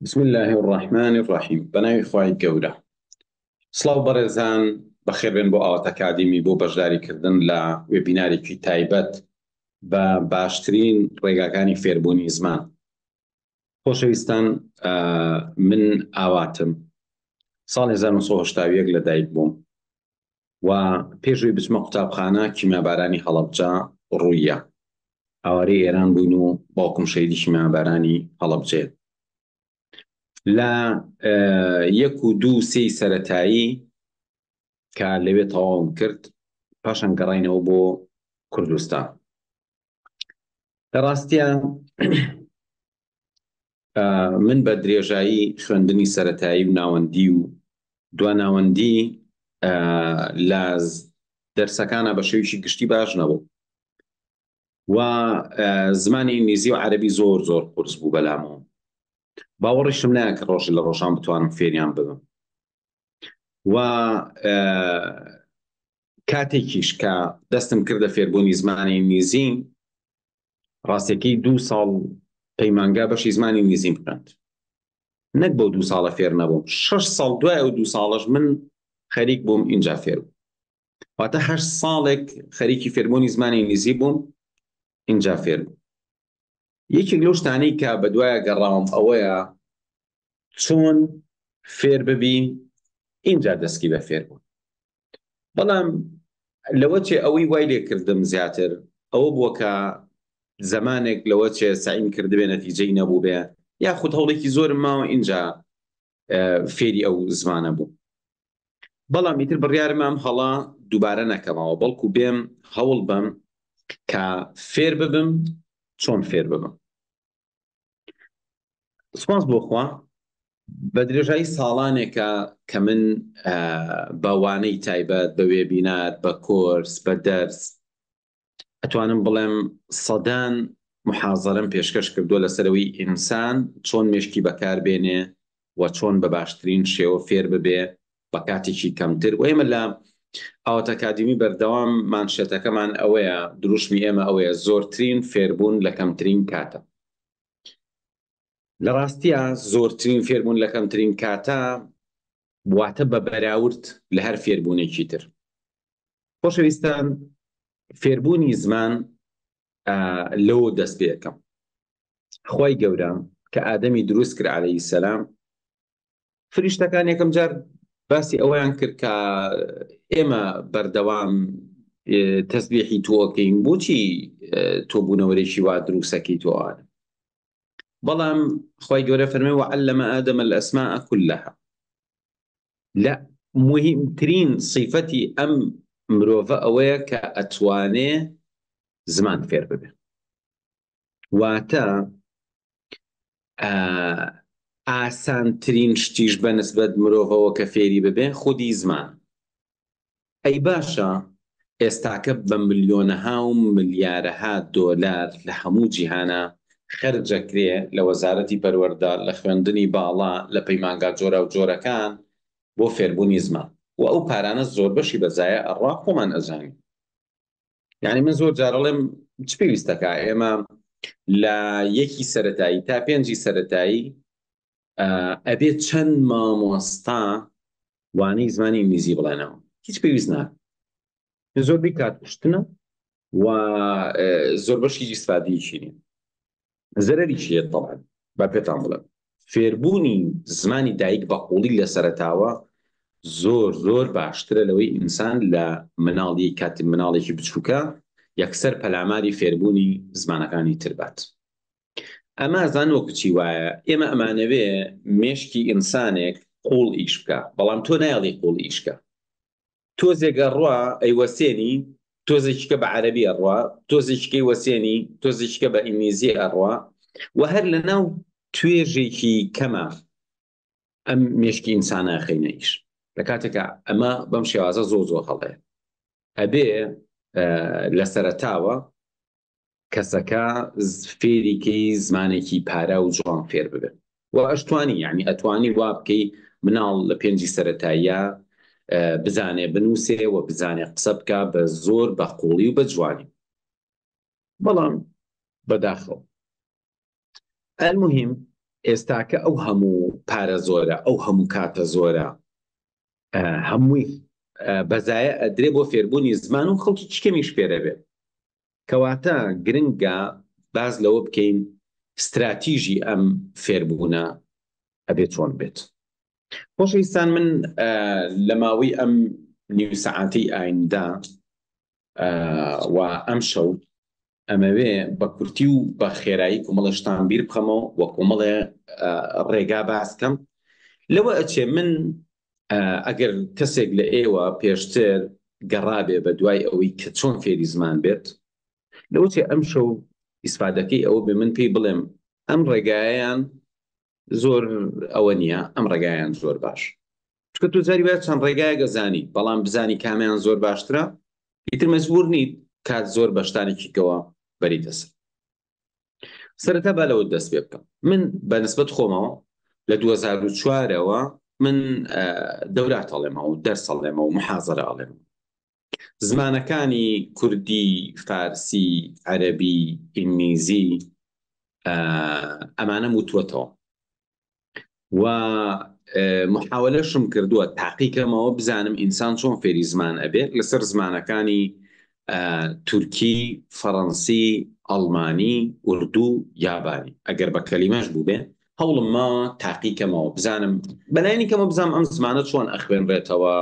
بسم الله الرحمن الرحیم بەناوی خوای گەورە. سڵاو بەڕێزان، بەخێربێن بۆ ئاوات ئەکادمی بۆ بەشداریکردن لە وێبینارێکی تایبەت بە باشترین ڕێگاکانی فێربوونی زمان. خۆشەویستان، من ئاواتم. ساڵی 1970 لەدایک بووم و پێشوی بچمە قوتابخانە کیمیابارانی هەڵەبجە ڕوویە. ئاوارەی ئێران بووین و باوکم شەیدی کیمیابارانی هەڵەبجەیە. لە 1 و 2 و 3 سەرەتایی کە لەوێ تەواوم کرد، پاشان گەڕاینەوە بۆ کوردستان. لە ڕاستیە من بە درێژایی خوێندنی سەرەتایی و ناوەندی و دواناوەندی لە دەرسەکانە بە شێویشی گشتی باش نەبوو و زمانی ئینگلیزی و عەرەبی زۆر قورس بوو بەلامەوە. باوەڕیشم نایە کە ڕۆژی لە ڕۆژان بتوانم فێریان ببم. و کاتێکیش کە دەستم کردە فێربوونی زمانی ئینگلیزی، ڕاستیەکەی 2 ساڵ پەیمانگا بەشی زمانی ئینگلیزیم خوێند. نەک بۆ 2 ساڵە فێر نەبووم، 6 ساڵ دوای ئەو 2 ساڵەش من خەریک بووم ئینجا فێر بووم. واتە 8 ساڵێک خەریکی فێربوونی زمانی ئینگلیزی بووم، ئینجا فێر بووم. یەکێک لەو شتانەی کە بەدوایە گەڕاوم ئەوەیە چۆن فێر ببی ئینجا دەسکی بە فێر بوون. بەڵام لەوە چێ ئەوەی وای لێ کردم زیاتر ئەوە بووە کە زمانێک لەوە چێ سعیم کردبێ نەتیجەی نەبوو بێ، یاخود هەوڵێکی زۆرم ماوە ئینجا فێری ئەو زمانە بوو. بەڵام ئیتر بڕیارم ئەم هەڵا دووبارە نەکەمەوە، بەڵکو بێم هەوڵ بم کە فێر ببم چۆن فێر ببم. سوپاس بۆ خوا، بە درێژایی ساڵانێکە کە من بە وانەی تایبەت، بە وێبینار، بە کۆرس، بە دەرس ئەتوانم بڵێم سەدان محازەرەم پێشکەش کردووە لەسەرەوەی ئینسان چۆن مێشکی بەکاربێنێ و چۆن بە باشترین شێوە فێر ببێ بە کاتێکی کەمتر. و ئێمە لە ئاوات ئەکادمی بەردەوام مانشێتەکەمان ئەوەیە، دروشمی ئێمە ئەوەیە، زۆرترین فێربوون لە کەمترین کاتە. لە ڕاستیە زۆرترین فێربوون لە کەمترین کاتە واتە بە بەراورد لە هەر فێربوونێکی تر. خۆشەویستان، فێربوونی زمان لەوە دەست پێ یەکەم. خوای گەورە کە ئادەمی دروست کرد عەلەیهی سەلام، فریشتەکان یەکەم جار باسی ئەوەیان کرد کە ئێمە بەردەوام تەسبیحی تۆکەین، بۆچی تۆ بوونەوەرێکی وا دروستەکەی تۆوانە؟ بەڵام خوای گەورە فەرمێ وعەلەمە ئادەمە الئەسماء كلها. لە مهمترین صیفەتی ئەم مرۆڤە ئەوەیە کە ئەتوانێ زمان فێر ببێ. واتە ئاسانترین شتیش بەنسبەت مرۆڤەوە کە فێری ببێ خودی زمان. ئەی باشە ئێستاکە بە ملیۆنەها و ملیارەها دۆلار لە هەموو جیهانە خەرجەکرێ لە وەزارەتی پەروەردە، لە خوێندنی باڵا، لە پەیمانگا جۆرە و جۆرەکان بۆ فێربوونی زمان، و ئەو پارانە زۆر بەشی بەجایە ئەڕوا خۆمان ئەزانین. یعنی من زۆر جارەڵێم چ پێویستەکە ئێمە لە 1 سەرەتایی تا 5 سەرەتایی ئەبێت چەند مامۆستا وانەی زمانی ئینگلیزی بڵێنەوە؟ هیچ پێویست ناکە. زۆربەی کاتکوشتنە و زۆر بەشی ئیسفادەیەکی نییە. زەرەریشیە تەڵعەن. با پێتان بڵێم فێربوونی زمانی دایک بە قوڵی لە سەرەتاوە زۆر باشترە لەوەی ئینسان لە مناڵی کاتی مناڵێکی بچووکە یەکسەر پەلاماری فێربوونی زمانەکانی تر بات. ئەمە ئەزان وەکو چی وایە، ئێمە ئەمانەوێ مێشکی ئینسانێک قوڵ ئیش بکە، بەڵام تۆ نایەڵی قوڵ ئیش بکە. تۆزێکە ڕوا ئەیوەسێنی، تۆزێکیکە بە عەرەبی ئەڕوا، تۆزێکیکەی وەسێنی، تۆزێکیکە بە ئینگلیزی ئەڕوا، و هەر لەناو توێژێکی کەمە ئەم مێشکی ئینسانە خەینە ئیش. لە کاتێکە ئەمە بەم شێوازە زۆر هەڵەیە. ئەبێ لە سەرەتاوە کەسەکە فێریکەی زمانێکی پارە و جوان فێر ببێت، و ئەشتوانی، یعنی ئەتوانی وا بکەی مناڵ لە 5 سەرەتاییە بزانێ بنووسێ و بزانێ قسە بکە بە زۆر بە قوڵی و بە جوانی. بەڵام بەداخەوە المهم ئێستاکە ئەو هەموو پارە زۆرە، ئەو هەموو کاتە زۆرە، هەمووی بەزایە ئەدرێ بۆ فێربوونی زمان و خەڵکی چکەمیش فێرە بێت. کەواتە گرنگە باز لەوە بکەین استراتیژی ئەم فێربوونە ئەبێت چۆن بێت. خۆشەویستان، من لە ماوەی ئەم نیو سەعاتەی ئایندا و ئەم شەو ئەمەوێ بە کورتی و بە خێرایی کۆمەڵە شتان بیر بخەمەوە و کۆمەڵێ ڕێگا باسکەم. لەوە ئەچێ من ئەگەر کەسێک لە ئێوە پێشتر گەڕابێ بە دوای ئەوەی کە چۆن فێری زمان بێت، لەوە چێ ئەم شەو ئیسفادەکەی ئەوە بێ من پێی بڵێم ئەم ڕێگایان زۆر ئەوە نییە، ئەم ڕێگایان زۆر باش. چکە تۆ جاری باید چەند ڕێگایە گەزانی، بەڵام بزانی کامیان زۆر باشترە، ئیتر مەجبور نیت کات زۆر بە شتانێکیکەوە بەریتە سەر. سەرەتا با لەوە دەست پێ بکەم. من بە نسبەت خۆمەوە لە 2004ەوە من دەورات ئەڵێمەوە و دەرس ئەڵێمەوە و محازەرە ئەڵێمەوە. زمانەکانی کوردی، فارسی، عەرەبی، ئینگلیزی ئەمانە وتوەتەوە و محاولەشم کردووە تاقیکەمەوە بزانم ئینسان چۆن فێری زمان ئەبێت لەسەر زمانەکانی تورکی، فەڕەنسی، ئەڵمانی، ئوردو، یابانی. ئەگەر بە کەلیمەش بوو بێ هەوڵم ما تاقیکەمەوە بزانم بەلایانی کەمە بزانم ئەم زمانە چۆن ئەخوێنرێتەوە،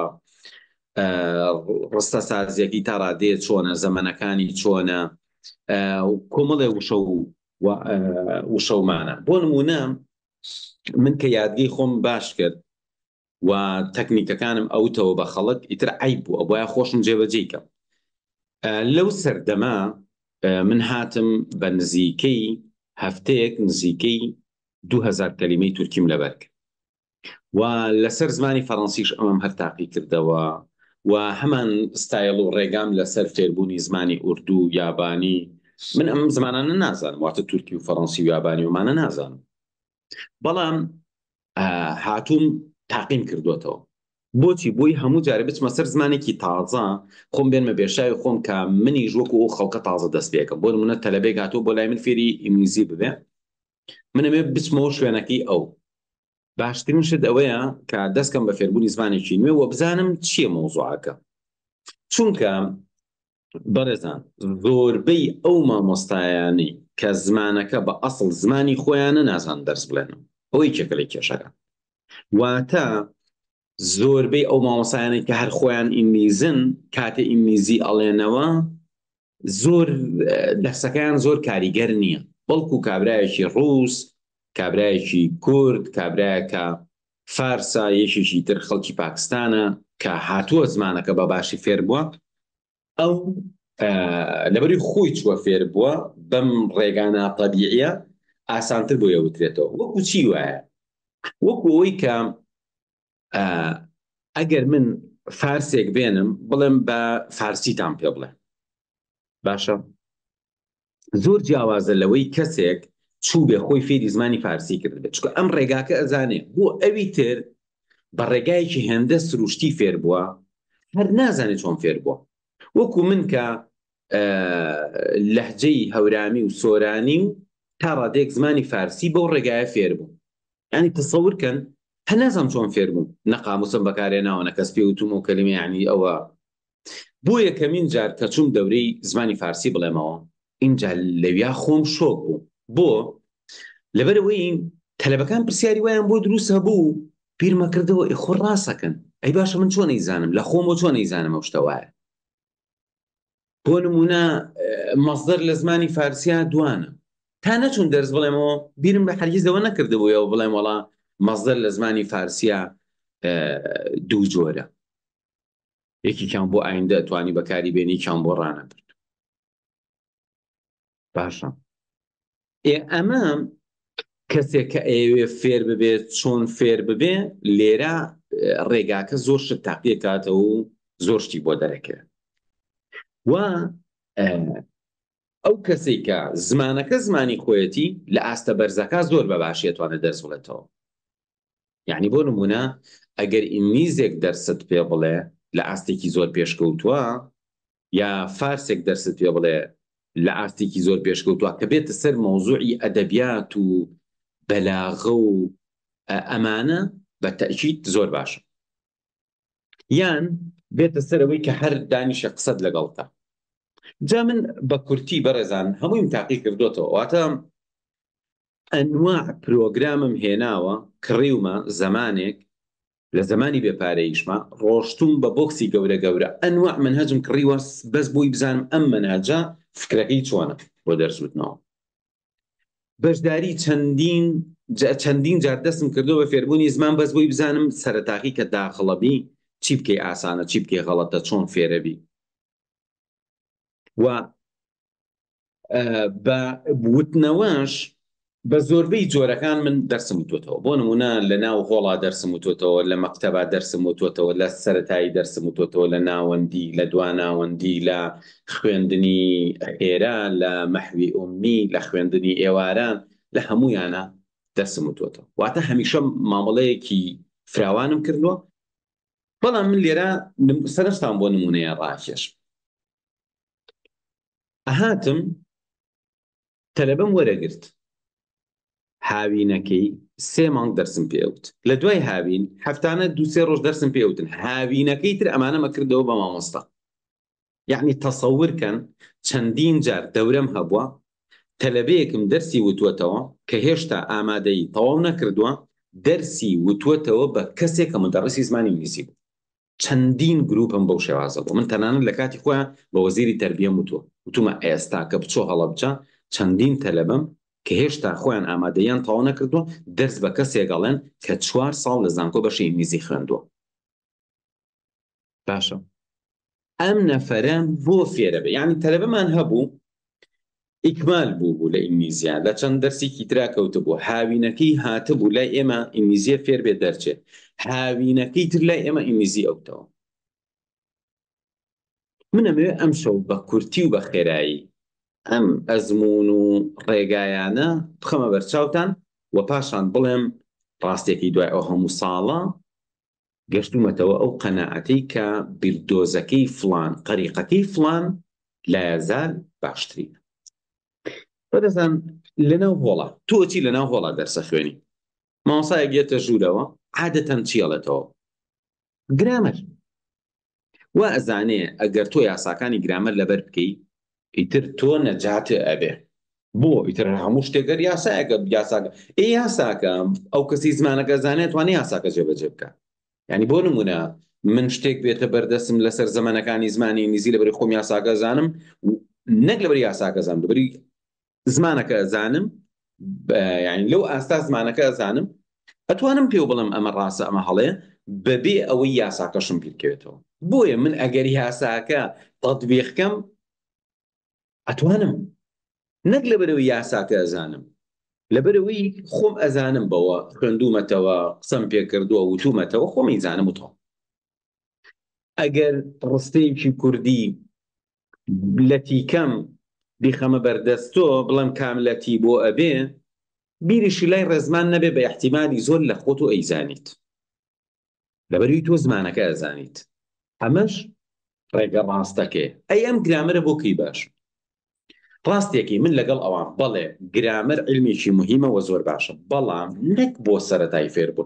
ڕستە سازیەکی تا ڕادێ چۆنە، زەمەنەکانی چۆنە، کۆمەڵێ وشەومانە. بۆ نمونە من کە یادگەی خۆم باش کرد و تەکنیکەکانم ئەوتەوە بە خەڵک ئیتر عیب بوو، ئەوە خۆشم جێبەجێ کەم. لەو سەردەما من هاتم بە نزیکەی هەفتەیەک نزیکەی 2000 کەلیمەی تورکیم لەبەر کرد و لەسەر زمانی فەڕەنسیش ئەمەم هەر تاقی کردەوە و هەمان ستایل و ڕێگام لەسەر فێربوونی زمانی ئوردو، یابانی. من ئەم زمانانە نازانم، واتە تورکی و فەڕەنسی و یابانی ومانە نازانم، بەڵام هاتووم تاقیم کردوێتەوە. بۆچی؟ بۆی هەموو جارە بچمە سەر زمانێکی تازە خۆم بێنمە بێشای خۆم کە منی ژوەکو ئەو خەڵکە تازە دەست پێکەم. بۆ نمونە تەلەبێک هاتووە بۆ لای من فێری ئینگلیزی ببێ، من ئەمێ بچمەوە شوێنەکەی ئەو. باشترین شت ئەوەیە کە دەستکەم بە فێربوونی زمانێکی نوێ و بزانم چییە مەوزوعەکە. چونکە بەڕێزان زۆربەی ئەو مامۆستایانی کە زمانەکە بە ئەسڵ زمانی خۆیانە نازان دەرس بڵێنەوە، ئەوەی کێکەڵی کێشەکە. واتە زۆربەی ئەو مامۆستایانی کە هەر خۆیان ئینگلیزن کاتێ ئینگلیزی ئەڵێنەوە زۆر دەرسەکەیان زۆر کاریگەر نییە، بەڵکو کابرایەکی ڕووس، کابرایەکی کورد، کابرایەکە فارسا، یەکێکی تر خەڵکی پاکستانە کە هاتووە زمانەکە بە باشی فێر بووە، ئەو لەبەری خۆی چووە فێر بووە بەم ڕێگانە تەبیعیە ئاسانتر بۆ یەوترێتەوە. وەکو چی وایە؟ وەکو ئەوەی کە ئەگەر من فارسێک بێنم بڵێم بە فارسیتان پێ بڵێ، باشە؟ زۆر جیاوازە لەوەی کەسێک چوو بێ خۆی فێری زمانی فارسی کرد بێت، چونکە ئەم ڕێگاکە ئەزانێ بۆ ئەوی تر بە ڕێگایەکی هێندە سروشتی فێر بووە هەر نازانێت چۆن فێر بووە. وەکو من کە لەهجەی هەورامی و سۆرانی و تا ڕادێک زمانی فارسی بەو ڕێگایە فێر بوو. یعنی تەسەورکەن هەر نازانم چۆن فێر بوو، نە قاموسم بەکارهێناوە نە کەس پێ وتوم و کەلیمە یعنی ئەوە. بۆ یەکەمین جار کە چووم دەورەی زمانی فارسی بڵێمەوە اینجا لەویا خۆم شۆک بوو. بۆ لەبەرەوەی تەلەبەکان پرسیاری وایان بۆ دروست هەبوو بیرمە کردەوە خۆ ڕاستەکەن، ئەی باشە من چۆن نەیزانم لە خۆم بۆ چۆن نەیزانم ئەو شتە وایە. بۆ نمونە مەصدەر لە زمانی فارسیە دوانە، تا نەچوون دەرس بڵێمەوە بیرم بە هەرگیز لەوە نەکردبوویەوە بڵێم وەڵا مەصدەر لە زمانی فارسیە دوو جۆرە، یەکێکیان بۆ ئایندە ئەتوانی بەکاری بێنی، یەکیان بۆ ڕانەبرد. باشە ئەمە کەسێک کە ئەوێ فێر ببێت چۆن فێر ببێ لێرە ڕێگاکە زۆر شت تاقیە کاتەوە و زۆر شتی بۆ دەرەکەوێت. و ئەو کەسێک کە زمانەکە زمانی خۆیەتی لە ئاستە بەرزەکە زۆر بە باشی ئەتوانێت دەرس بڵێتەوە. یعنی بۆ نمونە ئەگەر ئینگلیزێک دەرست پێ بڵێ لە ئاستێکی زۆر پێشکەوتووە، یا فارسێک دەرست پێ بڵێ لە ئاستێکی زۆر پێشکەوتووە کە بێتە سەر مەوزوعی ئەدەبیات و بەلاغە و ئەمانە بە تەئکید زۆر باشە، یان بێتە سەرەوەی کە هەر دانیشە قسەت لەگەڵتە. جا من بە کورتی بەڕێزان هەموویم تاقی کردوتەوە، واتە ئەنواع پرۆگرامم هێناوە کڕیومە زەمانێک لە زمانی بێپارەیشمە ڕۆشتوم بە بۆکسی گەورە گەورە ئەنواع منهەجم کڕیوە بەس بۆی بزانم ئەم منهەجە فکرەکەی چۆنە بۆ دەرسوتنەوە. بەشداری چەندین جار دەستم کردو بە فێربوونی زمان بەس بۆی بزانم سەرەتاقی کە داخڵەبی چی بکەی ئاسانە چی بکەی غەڵەتە چۆن فێرەبی. و بە وتنەوەش بە زۆربەی جۆرەکان من دەرسم وتوتەوە، بۆ نمونە لە ناو هۆڵا دەرسم وتوتەوە، لە مەکتەبا دەرسم وتوتەوە، لە سەرەتایی دەرسم وتوتەوە، لە ناوەندی، لە دواناوەندی، لە خوێندنی خێرا، لە مەحوی ئومی، لە خوێندنی ئێواران، لە هەموویانە دەرسم وتوتەوە. واتە هەمیشە مامەڵەیەکی فراوانم کردووە. بەڵام من لێرە سەرنجتان بۆ نمونەیە ڕاکێش ئەهاتم تەلەبەم وەرەگرت، هاوینەکەی 3 مانگ دەرسم پێوت، لە دوای هاوین هەفتانە 2-3 ڕۆژ دەرسم پێوتن، هاوینەکەی تر ئەمانەمە کردەوە بە مامۆستا. یعنی تەسەورکەن چەندین جار دەورەم هەبووە تەلەبەیەکم دەرسی وتوەتەوە کە هێشتا ئامادەی تەواو نەکردووە، دەرسی وتوەتەوە بە کەسێک کە مدەڕیسی زمانی ئینگلیزی بوو. چەندین گروپم بەو شێوازە بوو. من تەنانەت لە کاتی خۆیان بە وەزیری تەربیەم وتومە ئێستا کە بچۆ هەڵەبجە چەندین تەلەبەم کە هێشتا خۆیان ئامادەیان تەواو نەکردووە دەرس بە کەسێکەڵێن کە 4 ساڵ لە زانکۆ بەشی ئینگلیزی خوێندووە. باشە ئەم نەفەرە بۆ فێرە بێ، یعنی تەلەبەمان هەبوو ئیکمال بوو لە ئینگلیزیان، لە چەند دەرسێکی ترا کەوتبوو، هاوینەکەی هاتبوو لای ئێمە ئینگلیزیە فێر بێ دەرچێت، هاوینەکەی تر لای ئێمە ئینگلیزی ئەوتەوە. من ئەمەوێ ئەم شەو بە کورتی و بە خێرایی ئەم ئەزمون و ڕێگایانە بخەمە بەرچاوتان و پاشان بڵێم ڕاستێکی دوای ئەو هەموو ساڵە گەشتومەتەوە ئەو قەناعەتەی کە بیردۆزەکەی فڵان قەریقەکەی فڵان لایەزال باشترینە. بەدەزان لەناو هۆڵە تۆچی لەناو هۆڵە دەرسە خوێنی مامۆستایەک گێتە ژوورەوە عادەتەن چیەڵێتەوە گرامەر، وا ئەزانێ ئەگەر تۆ یاساکانی گرامەر لەبەر بکەی ئیتر تۆ نەجاتێ ئەبێ. بۆ ئیتر هەموو شتێکەر یاسایەکە یاساکە یاساکە ئەو کەسی زمانەکە زانێت توانێ یاساکە جێبەجێ بکە. یعنی بۆ نمونە من شتێک بێتە بەردەستم لەسەر زەمانەکانی زمانی ئینگلیزی لەبەری خۆم یاساکە زانم، نەک لەبەری یاساکە زانم لەبەری زمانەکە زانم، یعنی لەو ئاستا زمانەکە زانم ئەتوانم پێ بڵم ئەمە ڕاستە ئەمە هەڵێ بەبێ ئەوەی یاساکەشم بیرکەوێتەوە. بۆیە من ئەگەر یاساکە تەطبیقکەم ئەتوانم، نەک لەبەرەوەی یاساکە ئەزانم، لەبەرەوەی خۆم ئەزانم بەوە خوێندومەتەوە قسەم پێ کردووە وتومەتەوە خۆمی زانم وتۆ. ئەگەر ڕستەیەکی کوردی لەتیکەم بیخەمە بەردەستۆ بڵم کاملەتی بۆ ئەبێ بیریشی لای ڕێزمان نەبێ بە احتیمالی زۆر لە خۆت و ئەیزانیت لەبەروی تۆ زمانەکە ئەزانیت. ئەمەش ڕێگە ڕاستەکێ. ئەی ئەم گرامەرە بۆ کەی باش ڕاستێکی من لەگەڵ ئەوان بەڵێ گرامەر علمێکی مهمە و زۆر باشە، بەڵام نەک بۆ سەرەتای فێربوون.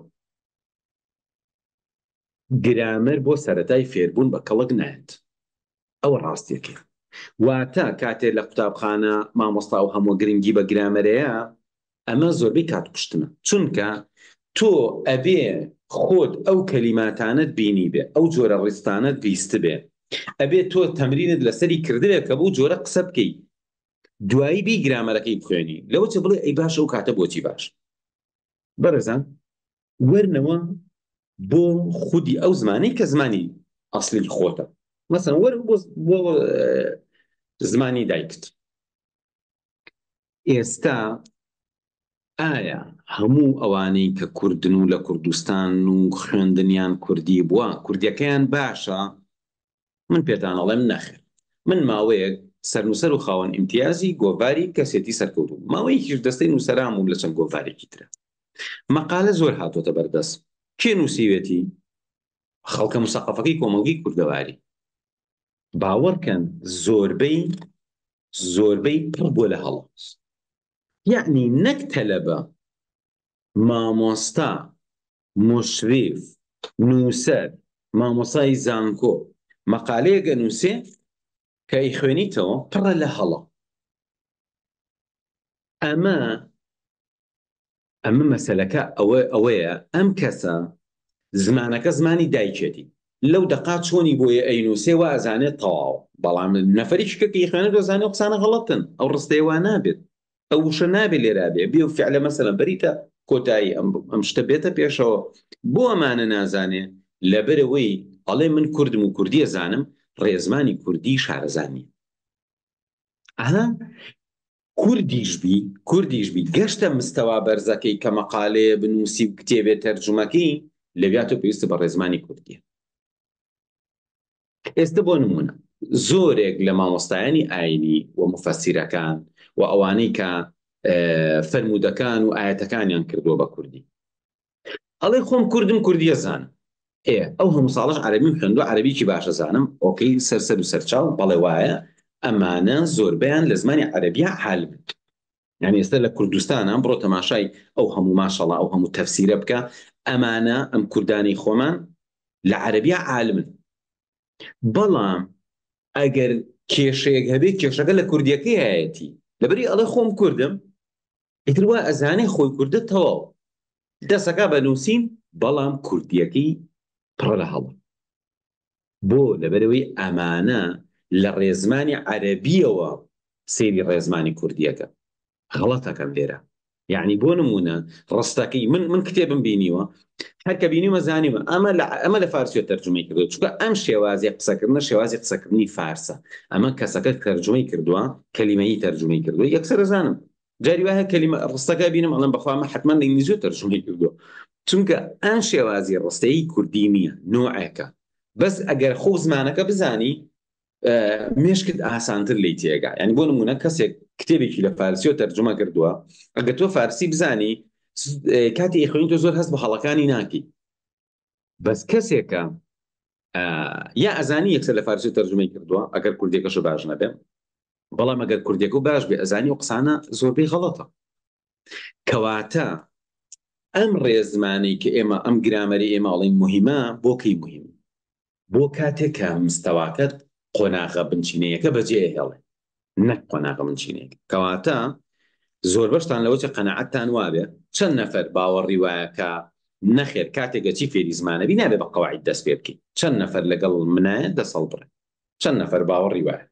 گرامەر بۆ سەرەتای فێربوون بە کەڵک نایەت، ئەوە ڕاستێکی. واتە کاتێ لە قوتابخانە مامۆستا و هەموو گرنگی بە گرامەرەیە ئەمە زۆربەی کات کوشتنە، چونکە تۆ ئەبێ خۆت ئەو کەلیماتانت بینی بێ، ئەو جۆرە ڕستانت بیست بێ، ئەبێ تۆ تەمرینت لەسەری کردبێ کە بۆ جۆرە قسە بکەی دوایی بی گرامەرەکەی بخوێنی لەوە چه بڵێ ئەی باشە ئەو کاتە بۆچی باش. بەڕێزان وەرنەوە بۆ خودی ئەو زمانی کە زمانی ئەسلی خۆتە، مەسەڵەن وەرە بۆ زمانی دایکت. ئێستا ئایا هەموو ئەوانەی کە کوردن و لە کوردستان و خوێندنیان کوردی بووە کوردیەکەیان باشە؟ من پێتان ئەڵێم نەخێر. من ماوەیەک سەرنووسەر و خاوەن ئیمتیازی گۆڤاری کەسێتی سەرکەوتوو، ماوەیەکیش دەستەی نووسەرام بووم لە چەند گۆڤارێکی ترە. مەقالە زۆر هاتۆتە بەردەست. کێ نووسیوێتی؟ خەڵکە موسەقەفەکەی کۆمەڵگەی کوردەواری. باوەڕکەن زۆربەی پڕ بووە لە هەڵەز. یعنی نەک تەلەبە مامۆستا، مشریف، نووسەر، مامۆسای زانکۆ مەقالەیەک ئەنووسێ کە ئەی خوێنیتەوە پڕە لە هەڵە. ئەمە مەسەلەکە ئەوەیە ئەم کەسە زمانەکە زمانی دایکێتی لەو دەقات چۆنی بۆیە ئەینوسێ و ئەزانێت تەواو، بەڵام نەفەریشکەکەی خوێنێت دۆزانێ قسانە غەڵەتن، ئەو ڕستەیەوە نابێت، ئەو وشە نابێت لێرا بێ بێ و فعلە مەسەلە بەریتە کۆتایی ئەم شتە بێتە پێشەوە. بۆ ئەمانە نازانێ لەبەرەوەی ئەڵێ من کوردم و کوردی ئەزانم، ڕێزمانی کوردی شارەزانی ئەها کوردیش بی گەشتە مستەوا بەرزەکەی کە مەقالەیە بنووسی و کتێبێت تەرجومەکەی لەویاتۆ پێویستە بە ڕێزمانی کوردیە. ئێستا بۆ نمونە زۆرێک لە مامۆستایانی ئاینی و مفەسیرەکان و ئەوانەی کە فەرمودەکان و ئاەتەکانیان کردووە بە کوردی ئەڵێ خۆم کوردم کوردی ئەزانم، ئەو هەموو ساڵش عەرەبیم خوێندووە عەرەبیکی باشە زانم، ئۆکەی سەرسەر و سەرچاو بەڵێ وایە ئەمانە زۆربیان لە زمانی عەرەبیە عالم، یعنی ئێستا لە کوردستانە بڕۆ تەماشای ئەو هەموو ماشەڵڵا ئەو هەموو تەفسیرە بکە، ئەمانە ئەم کوردانی خۆمان لە عەرەبیە عالمن. بەڵام ئەگەر کێشەیەک هەبێت کێشەکە لە کوردیەکەی هەیەتی، لەبەری ئەڵێ خۆم کوردم ئیتر وا ئەزانێ خۆی کوردە تەواو دەسەکە بەنووسین، بەڵام کوردیەکەی پڕە لە هەڵە. بۆ لەبەرەوەی ئەمانە لە ڕێزمانی عەرەبیەوە سەیری ڕێزمانی کوردیەکە غەڵەتەکەم لێرە. یعنی بۆ نمونە ڕستەکەی من کتێبم بینیوە هەر کە بینیمە زانیمە ئەمە لە فارسیۆ تەرجمەی کردو، چونکە ئەم شێوازی قسەکردنە شێوازی قسەکردنی فارسە، ئەمە کەسەکە تەرجمەی کردووە کەلیمەیی تەرجمەی کردووە یەکسەر زانم جاری وایە کەلیمە ڕستەکە بینم ئەڵێم بەخوا مە حتمما لە ئینگلیزیۆ تەرجمەی کردووە، چونکە ئەم شێوازی ڕستەیی کوردی نییە نۆعێکە، بەس ئەگەر خۆ زمانەکە بزانی مێشکت ئاسانتر لی تێگا. یعنی بۆ نمونە کەسێک کتێبێکی لە فارسیۆ تەرجمە کردووە، ئەگەر تۆ فارسی بزانی کاتی ئەخوێنی تۆ زۆر هەست بە هەڵەکانی ناکی، بەس کەسێکە یا ئەزانی یەکسەر لە فارسی تەرجمەی کردووە ئەگەر کوردیەکەش باش نەبێ، بەڵام ئەگەر کوردیەکە باش بێ ئەزانی و قسانە زۆربەی غەڵەتە. کەواتە ئەم ڕێزمانەی کە ئێمە ئەم گرامەری ئێمە ئەڵێن مهمە، بۆ کەی مهم؟ بۆ کاتێک کە مستەواکەت قۆناغە بنچینەیەەکە بەجێ هێڵێ، نەک قۆناغە بنچینەیەک. کەواتە زۆر بەشتان لەوە چە قەنەعەتتان وابێ چەند نەفەر باوەڕی وایەکە نەخێر کاتێکە چی فێری زمانەبی نابێ بە قەواعید دەست پێ بکەیت، چەند نەفەر لەگەڵ منایە دەسەڵ بڕێ، چەند نەفەر باوەڕی وایە.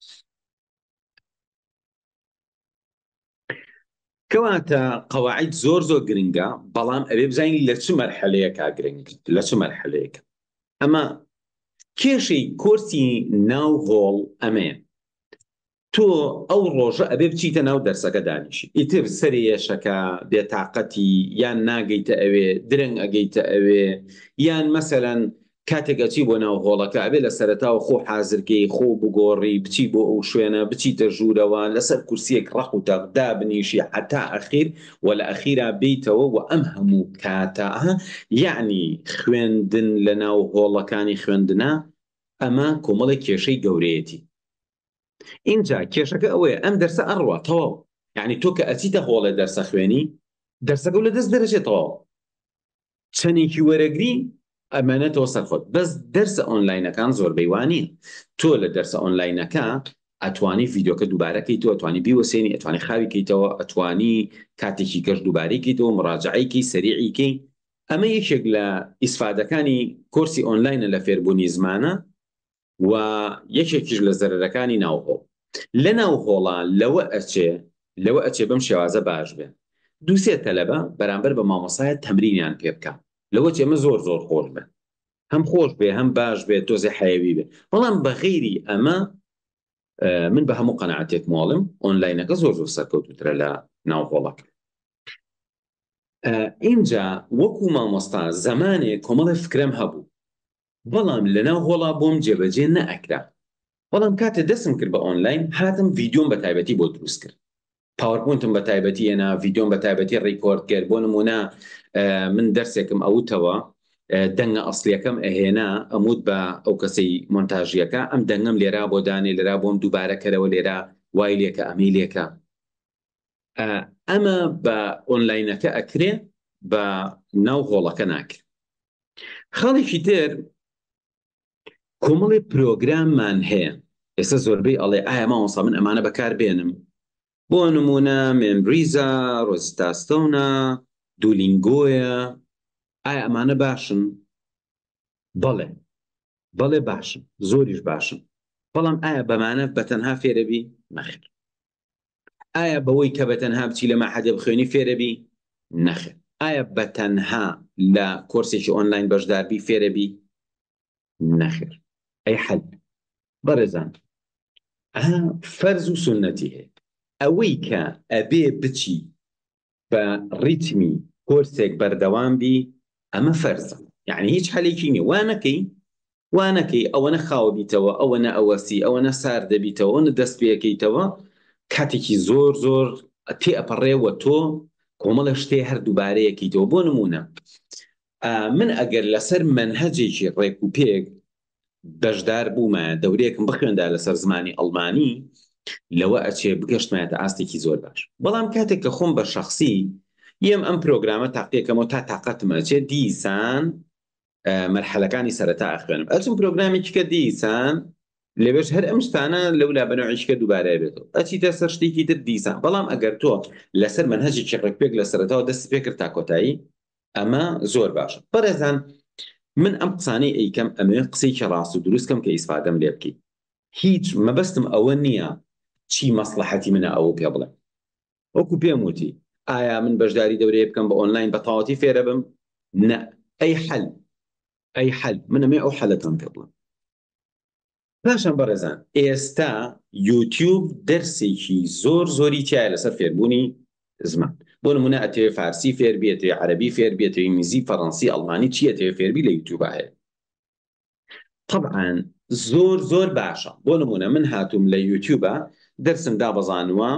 کەواتە قەواعید زۆر گرنگە، بەڵام ئەبێ بزانین لە چ مەرحەلەیەکا گرنگ، لە چ مەرحەلەیەکە. ئەمە کێشەی کۆرسی ناو هۆڵ ئەمەیە، تۆ ئەو ڕۆژە ئەبێ بچیتە ناو دەرسەکە دانیشی، ئیتر سەرێشەکە بێتاقەتی یان ناگەیتە ئەوێ درەنگ ئەگەیتە ئەوێ، یان مەسەلەن کاتێکەچی بۆ ناو هۆڵەکە ئەبێ لە سەرەتاوە خۆ حازرکەی خۆ بگۆڕی بچی بۆ ئەو شوێنە بچیتە ژوورەوە لەسەر کورسیەک ڕەق و تەقدا بنیشی حتا ئەخیر و لە ئەخیرا بیتەوە و ئەم هەموو کاتە یعنی خوێندن لە ناو هۆڵەکانی خوێندنە ئەمە کۆمەڵی کێشەی گەورەیەتی. اینجا کێشەکە ئەوەیە ئەم دەرسە ئەڕوا تەواو، یعنی تۆ کە ئەچیتە هۆڵێ دەرسە خوێنی دەرسەکە لە دەست دەرەچێتەوە چەندێکی وەرەگری ئەمانێتەوە سەرخۆت. بەس دەرسە ئۆنلاینەکان زۆربەی وانە، تۆ لە دەرسە ئۆنلاینەکە ئەتوانی ڤیدیۆکە دووبارەکەیتەوە، ئەتوانی بیوەسێنی، ئەتوانی خاویکەیتەوە، ئەتوانی کاتێکی کەش دووبارەیکەیتەوە مڕاجعەیەکی سەریعیکەی. ئەمە یەکێک لە ئیسفادەکانی کۆرسی ئۆنلاینە لە فێربوونی زمانە و یەکێکیش لە زەرەرەکانی ناوهۆڵ. لە ناوهۆڵە لەوە ئەچێ بەم شێوازە باش بێ دووسێ تەلەبە بەرامبەر بە مامۆسایە تەمرینیان پێ بکە، لەوە ئێمە زۆر خۆش بێ، هەم خۆش بێ هەم باش بێ تۆزێ حەیەوی بێ. بەڵام بەغیری ئەمە من بە هەموو قەنەعەتێک مۆڵم ئۆنلاینەکە زۆر سەرکەوتوترە لە ناوهۆڵەکە. اینجا وەکو مامۆستا زەمانێک کۆمەڵی فکرەم هەبوو، بەڵام لەناو هۆڵا بۆم جێبەجێ نەئەکرا. بەڵام کاتێ دەستم کرد بە ئۆنلاین هاتم ڤیدیۆم بە تایبەتی بۆ دروست کرد، پاوەرپۆینتم بە تایبەتی هێنا، ڤیدیۆم بە تایبەتی ڕیکۆرد کرد. بۆ نمونە من دەرسێکم ئەوتەوە دەنگە ئەسڵیەکەم ئەهێنا ئەمود بە ئەو کەسەی مۆنتاژیەکە، ئەم دەنگەم لێرا بۆ دانێ لێرا بۆم دووبارەکەرەوە لێرا وای لێکە ئەمەی لێکە. ئەمە بە ئۆنلاینەکە ئەکرێ بە ناو هۆڵەکە ناکرد. خاڵێکی تر کۆمەڵی پرۆگراممان هەیە ئێستا زۆربەی ئەڵێ ئایا مامۆستا من ئەمانە بەکار بێنم، بۆ نمونە مێمبریزە، ڕۆزیتاستۆنە، دوولینگۆیە، ئایا ئەمانە باشن؟ بەڵێ باشن، زۆریش باشن، بەڵام ئایا بەمانە بەتەنها فێرەبی؟ نەخێر. ئایا بەوەی کە بەتەنها بچی لە مەحەدە بخوێنی فێرەبی؟ نەخێر. ئایا بەتەنها لە کۆرسێکی ئۆنلاین بەشداربی فێرەبی؟ نەخێر. ئەی حەل بەڕێزان، فەرز و سونەتی هەیە. ئەوەی کە ئەبێ بچی بە ڕیتمی کۆرسێک بەردەوام بی، ئەمە فەرزە، یعنی هیچ حەلێکی نییە. وانەکەی ئەوەنە خاوە بیتەوە، ئەوەنە ئەوەسی، ئەوەنە سار دەبیتەوە، ئەوەنە دەست پێەکەیتەوە، کاتێکی زۆر زۆر تێ ئەپەڕێوە تۆ کۆمەڵە شتێ هەر دووبارەیەکەیتەوە. بۆ نمونە من ئەگەر لەسەر مەنهەجێکی ڕێک و پێک بەشدار بوومە، دەورەیەکم بخوێندا لەسەر زمانی ئەڵمانی، لەوە ئەچێ بگەشتمایەتە ئاستێکی زۆر باش. بەڵام کاتێک کە خۆم بە شەخسی یم ئەم پرۆگرامە تاقیەکەمەوە تا تااقەتمە ئەچێت دیسان مەرحەلەکانی سەرەتا ئەخوێنم، ئەچم پرۆگرامێکی کە دیسان لەبێش هەر ئەم شتانە لەولا بەنەوەیشکە دووبارە بێتەوە، ئەچیتە سەر شتێکی تر دیسان. بەڵام ئەگەر تۆ لەسەر مەنهەجێکی ڕێکپێک لە سەرەتاوە دەست پێکرد تا کۆتایی، ئەمە زۆر باشە. بەڕێزان، من ئەم قسانەی ئەیکەم ئەمێ قسەیکی ڕاست و دروستکەم کە ئیسفادەم لێ بکەیت. هیچ مەبەستم ئەوە نییە چی مەسلحەتی منە ئەوە پێ بڵێم. وەکو پێم وتی ئایا من بەشداری دەورەیە بکەم بە ئۆنلاین بە تەواوەتی فێرە بم؟ نە. ئەی حەل من ئەمێ ئەو حەلەتم پێ بڵێم. پاشان بەڕێزان، ئێستا یوتیوب دەرسێکی زۆری تایە لەسەر فێربوونی زمان. بۆ نمونە ئەتەوێ فارسی فێربی، ئەتەوێ عەرەبی فێربی، ئەتەوێ ئینگلیزی، فەڕەنسی، ئەڵمانی، چی ئەتەوێ فێربی لە یوتیوب هەیە. طبعا زۆر باشە. بۆ نمونە من هاتووم لە یوتیوبە دەرسم دابەزانوە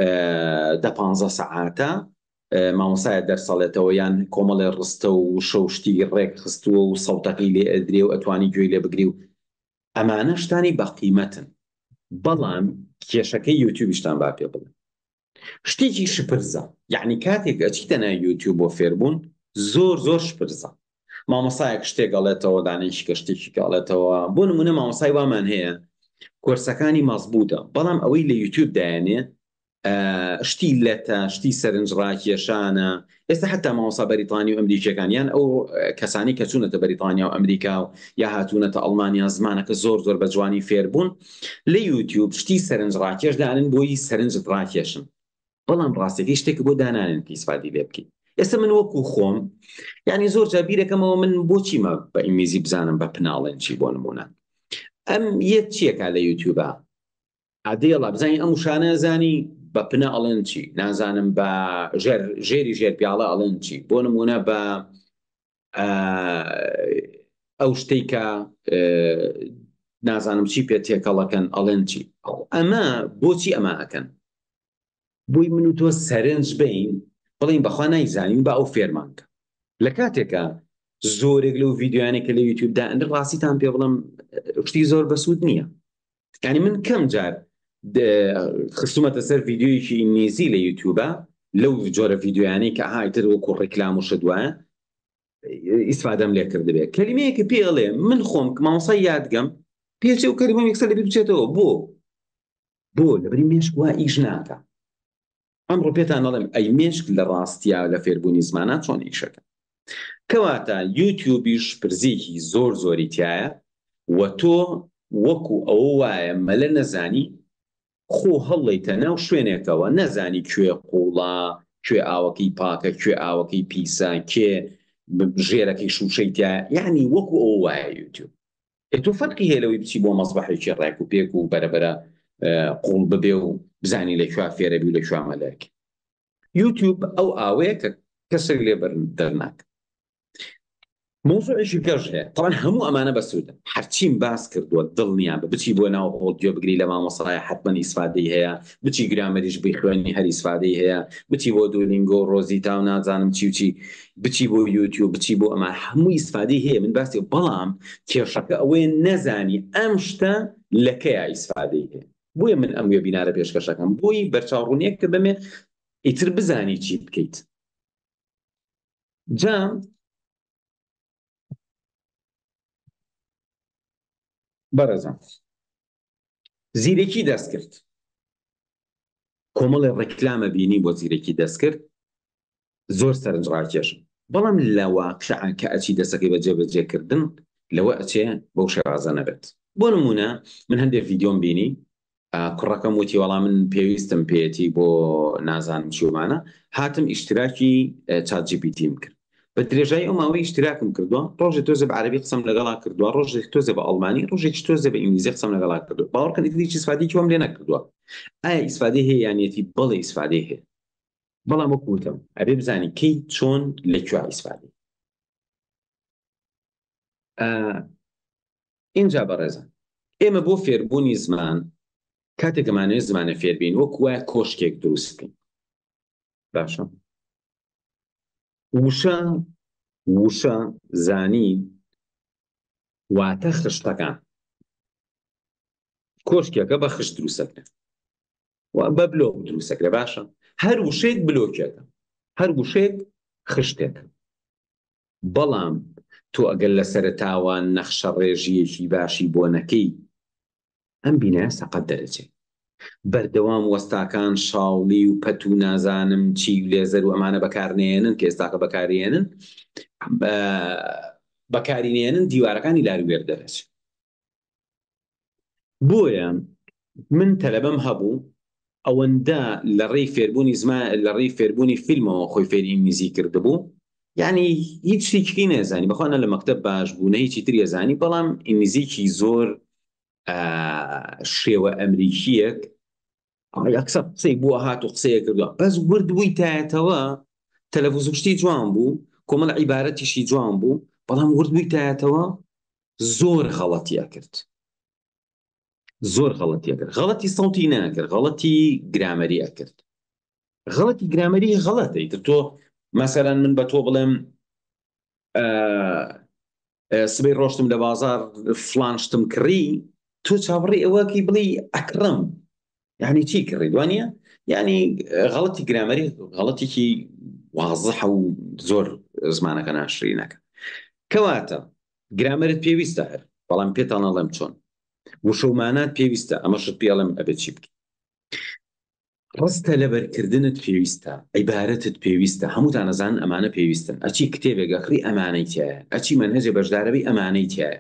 10-15 سەعاتە، مامۆسایە دەرسەڵێتەوە یان کۆمەڵێ ڕستە و شەوشتی ڕێک خستووە و سەوتەقی لێ ئەدرێ و ئەتوانی گوێی لێ بگری و ئەمانە شتانی بەقیمەتن. بەڵام کێشەکەی یوتیوبیشتان با پێ بڵێن شتێکی شپرزە، یعنی کاتێک ئەچیتە ناو یوتیوب بۆ فێربوون زۆر شپرزە. مامۆسایەک شتێک گەڵێتەوە، دانێکی کە شتێکی گەڵێتەوە. بۆ نمونە مامۆسای وامان هەیە کۆرسەکانی مەزبوطە، بەڵام ئەوەی لە یوتیوب دایانێ شتی لەتە، شتی سەرنج ڕاکێشانە. ئێستا حتا مامۆسا بەریتانی و ئەمریکیەکان یان ئەو کەسانی کە چوونەتە بەریتانیا و ئەمریکا و یا هاتوونەتە ئەڵمانیا زمانەکە زۆر بە جوانی فێربوون، لە یوتیوب شتی سەرنج ڕاکێش دانن بۆی سەرنجت ڕاکێشن، بەڵام ڕاستەکەی شتێک بۆ دانانن کە ئیسفادی لێ بکەیت. ئێستا من وەکو خۆم یعنی زۆر جا بیرەکەمەوە من بۆچی مە بە ئینگلیزی بزانم بە پناڵێن چی. بۆ نمونە ئەم یەک چیەکە لە یوتیوبە عادێڵە بزانین ئەم وشانە زانی بە پنە ئەڵێن چی، نازانم بە ژێری ژێرپیاڵە ئەڵێن چی. بۆ نمونە بە ئەو شتەی کە نازانم چی پێ تێکەڵەکەن ئەڵێن چی. ئەمە بۆچی ئەمە ئەکەن؟ بۆی من و تۆ سەرنج بین بڵین بەخوا نایزانین بە ئەو فێرمانکە. لە کاتێکە زۆرێک لەو ڤیدیۆیانێکە لە یوتیوبدا ئەندر ڕاستیتان پێ بڵم شتی زۆر بەسوود نییە. یعنی من کەم جار خستومەتە سەر ڤیدیۆیەکی ئینگلیزی لە یوتیوبە لەو جۆرە ڤیدیۆیانەی کە هایتر وەکو ڕێکلام و شتوایە ئیسفادەم لێ کردبێت. کەلیمەیەکە پێڵێ من خۆم کە مامۆسای یادگەم پێچێ و کەلیمەم یەکسەر لەبیر بچێتەوە. بۆ لەبەری مێشک وا ئیش ناکە. ئەمڕۆ پێتان دەڵێم ئەی مێشک لە ڕاستیا لە فێربوونی زمانە چۆن ئیشەکە. کەواتە یوتیوبیش پرزێکی زۆری تایە و تۆ وەکو ئەوە وایە مەلە نەزانی خۆ هەڵڵیتە ناو شوێنێکەوە، نەزانی کوێ قوڵە، کوێ ئاوەکەی پاکە، کوێ ئاوەکەی پیسە، کێ ژێرەکەی شوشەی تایە، یعنی وەکو ئەوە وایە یوتیوب. تۆ فەرقی هەیە لەوەی بچی بۆ مەسبەحێکی ڕێک و پێک و بەرەبەرە قوڵ ببێ و بزانی لەکوێ فێرەبی و لەکوێ مەلەک. یوتیوب ئەو ئاوەیە کە کەسێک لێ دەرناکە. موضوعێکی کەش هەیە. طبعا هەموو ئەمانە بەسوودە، هەرچیم باس کردووە دڵنیان بە بچی بۆ ناو ئۆدیۆ بگری لە مامۆسایە حتمەن ئیسفادەی هەیە، بچی گرامەریش بخوێنی هەر ئیسفادەی هەیە، بچی بۆ دوولینگۆ و ڕۆزیتا و نازانم چی بچی بۆ یوتیوب، بچی بۆ ئەمە هەموو ئیسفادەی هەیە. من باسی بەڵام کێشەکە ئەوەیە نەزانی ئەم شتە لەکەیە ئیسفادەی هەیە. بۆیە من ئەم وێبینارە پێشکەشەکەم بۆی بەرچاوڕوونیەک کە بەمێ ئیتر بزانی چی بکەیت. جا بەڕێزم زیرەکی دەست کرد، کۆمەڵی ڕێکلامە بینی بۆ زیرەکی دەست کرد، زۆر سەرنج ڕاکێشن، بەڵام لە واقعە کە ئەچی دەستەکەی بە جێبەجێکردن لەوە ئەچێ بەو شێوازە نەبێت. بۆ نمونە من هەندێک ڤیدیۆم بینی، کوڕەکەم وتی وەڵام من پێویستم پێێتی بۆ نازانم چیومانە، هاتم ئیشتراکی چات جی پی تیم کرد، بە درێژایی ئەو ماوەی ئیشتراکم کردووە، ڕۆژێک تۆزە بە عەرەبی قسەم لەگەڵا کردووە، ڕۆژێک تۆزە بە ئەڵمانی، ڕۆژێکی تۆزە بە ئینگلیزی قسەم لەگەڵا کردووە، باوەڕکەن هیچ ئیسفادەیەکی وەم لێ نەکردووە. ئایا ئیسفادەی هەیە یانێتی؟ بەڵێ ئیسفادەی هەیە، بەڵام وەکو وتم ئەبێ بزانی کەی چۆن لەکوێ ئیسفادەی. اینجا بەڕێزان ئێمە بۆ فێربوونی زمان کاتێک ئەمانەوێت زمانە فێربین وەکو وایە کۆشکێک دروست بکەین، باشە وشە زانی واتە خشتەکان، کۆشکێکە بە خشت دروستەکرێ بە بلۆک دروستەکرێ، باشە هەر وشەیەک بلۆکێکە، هەر وشەیەک خشتێکە، بەڵام تۆ ئەگەر لە سەرتاوە نەخشە ڕێژیەکی باشی بۆ نەکەی ئەم بینایە سەقەت دەرەچێت. بەردەوام وەستاکان شاوڵی و پەت و نازانم چی و لێزەر و ئەمانە بەکارنێنن کە ئێستاکە بەکارینێنن دیوارەکانی لاروێر دەرەچێت. بۆیە من تەلەبەم هەبوو ئەوەندە لە ڕێی فێربوونی زمان لە ڕێی فێربوونی فیلمەوە خۆی فێری ئینگلیزی کردبوو، یعنی هیچ شتێکی نێزانی، بەخوا لە مەکتەب باش بوو نە هیچی تری ئەزانی، بەڵام ئینگلیزیکی زۆر شێوە ئەمریکیەک ئەکسەر قسەی بووە هات و قسەیە کردووە، بەس وردبووی تایەتەوە تەلەڤیزیۆن شتی جوان بوو، کۆمەڵ عیبارەتیشی جوان بوو، بەڵام وردبووی تایەتەوە زۆر غەڵەتیە کرد، زۆر غەڵەتیە کرد، غەڵەتی سەوتی ناکرد، غەڵەتی گرامەریە کرد. غەڵەتی گرامەری غەڵەتە، ئیتر تۆ مەسەلەن من بە تۆ بڵێم سبەی ڕۆشتم لە بازار فڵان شتم کڕی، تۆ چاوەڕێی ئەوەکەی بڵی ئەکڕم، یعنی چی کڕی دوانیە؟ یعنی غەڵەتی گرامەری غەڵەتێکی واضحە و زۆر زمانەکە ناشرینەکە. کەواتە گرامەرت پێویستە هەر، بەڵام پێتان نەڵێم چۆن، وشەومانات پێویستە، ئەمەشت پێڵم ئەبێت چی بکەیت. ڕستە لەبەرکردنت پێویستە، عیبارەتت پێویستە، هەمووتان ئەزانن ئەمانە پێویستن، ئەچی کتێبێک ئەخری ئەمانەی تایە، ئەچی مەنهەجێ بەشدارەبی ئەمانەی تایە.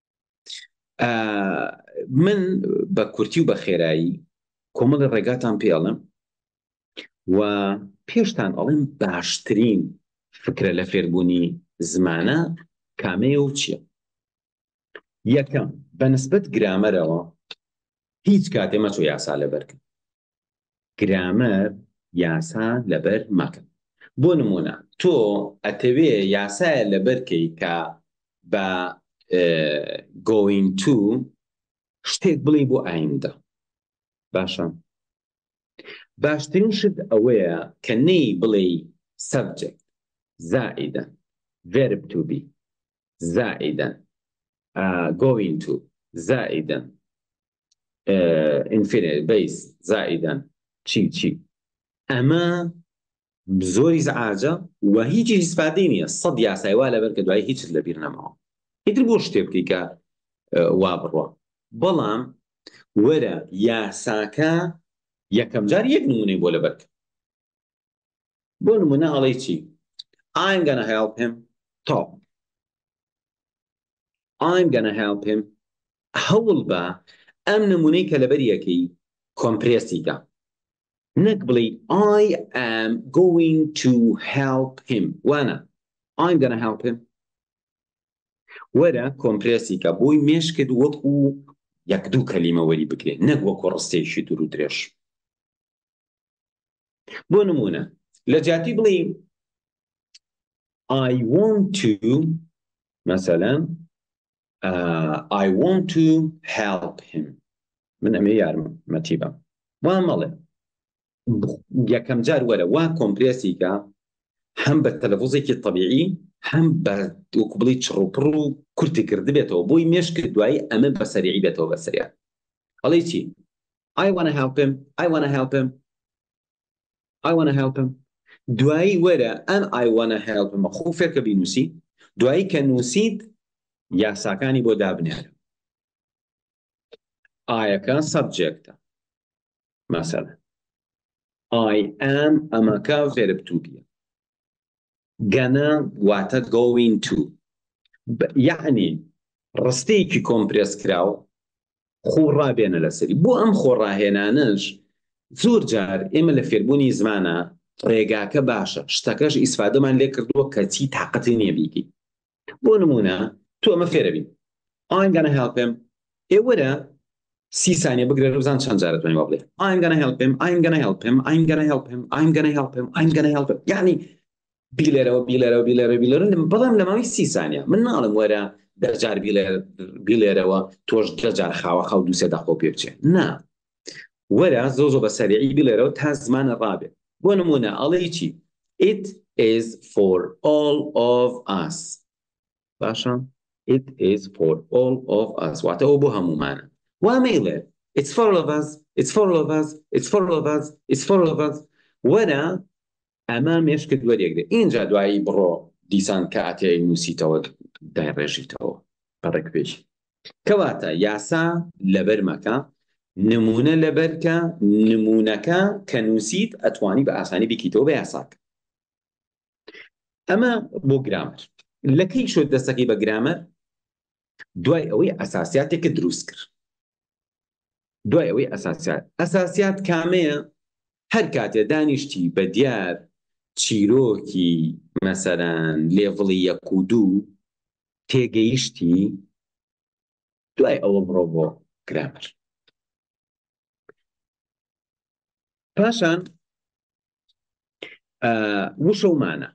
من بە کورتی و بە خێرایی کۆمەڵی ڕێگاتان پێڵم و پێشتان ئەڵێم باشترین فکرە لە فێربوونی زمانە کامەیە و چییە؟ یەکەم بەنسبەت گرامەرەوە هیچ کاتێ مەچۆ یاسا لەبەرکن، گرامەر یاسا لەبەر مەکەن. بۆ نمونە تۆ ئەتەوێ یاسایە لەبەرکەی کە بە going to شتێک بڵێ بۆ ئایندە، باشە باشترین شت ئەوەیە کە نەی بڵێ subject زائداً verb to be زائداً going to زائداً infinite base زائداً چی ئەمە زۆری زعاجە و هیچی ئیسفادەی نییە، سەد یاسای وا لەبەر کە دوای هیچت لەبیر نەماوە، ئیتر بۆ شتێ بکەی کە وا بڕوە. بەڵام وەرە یاساکە یەکەم جار یەک نمونەی بۆ لەبەرکە، بۆ نمونە ئەڵێ چی I'm gonna help him talk، I'm gonna help him، هەوڵ بە ئەم نمونەی کە لەبەر یەکەی کۆمپرێسیکە، نەک بڵێ I am going to help him، وانە I'm gonna help him، وەرە کۆمپرێسیکە بۆی مێشکت وەکو یەک دوو کەلیمە وەری بکرێ، نەک وەکو ڕستێکی دوور و درێژ. بۆ نمونە لە جاتی بڵێ I want to مثلا I want to help him، من ئەمێ یارمەتی بەم وان مەڵێ یەکەم جار وەرە وا کۆمپرێسیکە هەم بە تەلەفۆزێکی طبیعی هەم بە وەکو بڵێ چڕوپڕ و کورتی کرد بێتەوە، بۆی مێشکرد دوایی ئەمە بە سەریعی بێتەوە بە سەریع. ئەڵێ چی I wanna help him، I wanna help him، I wanna help him، دوایی وەرە ئەم I wanna help him خۆ فێرکە بینووسی دوایی کە نووسیت یاساکانی بۆ دابنێرە ئایەکە سەبجێکتە مەسەڵەن I am ئەمەکە verb to be gonna واتە going to یعنی ڕستەیەکی کۆمپرێس کراو خۆ ڕابێنە لەسەری بۆ ئەم خۆڕاهێنانش زۆر جار ئێمە لە فێربوونی زمانە ڕێگاکە باشە شتەکەش ئیسفادەمان لێ کردووە کەچی تااقەتی نییە بیکەی بۆ نمونە تۆ ئەمە فێرە بین I'm gonna help him ئێوەرە 30 ثانیە بگرێ بزان چەند جارە توانی بڵێ I'm gonna help him I'm gonna help him I'm gonna help him I'm gonna help him I'm gonna help him یعنی بیلێرەوە بەڵام لە ماوەی 30 ثانیە من ناڵم وەرە دەجار بیلێرەوە تۆش دەجار خاوە خاو دووسێ داخۆ پێ بچێ نا وەرە زۆ بە سەریعی بیلێرەوە تا زمانە ڕابێت بۆ نمونە ئەڵێی چی It is for all of us باشە It is for all of us واتە ئەو بۆ هەمومانە وامەیڵێ It's for all of us It's for all of us It's for all of us It's for all of us وەرە ئەمە مێشکت وەرێگرێ اینجا دوایی بڕۆ دیسان کە ئاتێ نووسیتەوە دایڕێژیتەوە بەڕێک پێش کەواتە یاسا لەبەر مەکە نمونە لەبەرکە نمونەکە کە نووسیت ئەتوانی بە ئاسانی بیکیتەوە بە یاساکە ئەمە بۆ گرامەر لەکەی شۆ دەستەکەی بە گرامەر دوای ئەوەی ئەساسیاتێکە دروست کرد دوای ئەوەی ئەساسیات کامەیە هەر کاتێ دانیشتی بە دیار چیرۆکی مەسەرەن لێڤڵی 1 و 2 تێگەیشتی دوای ئەوە بڕۆ بۆ گرامەر پاشان وشەومانە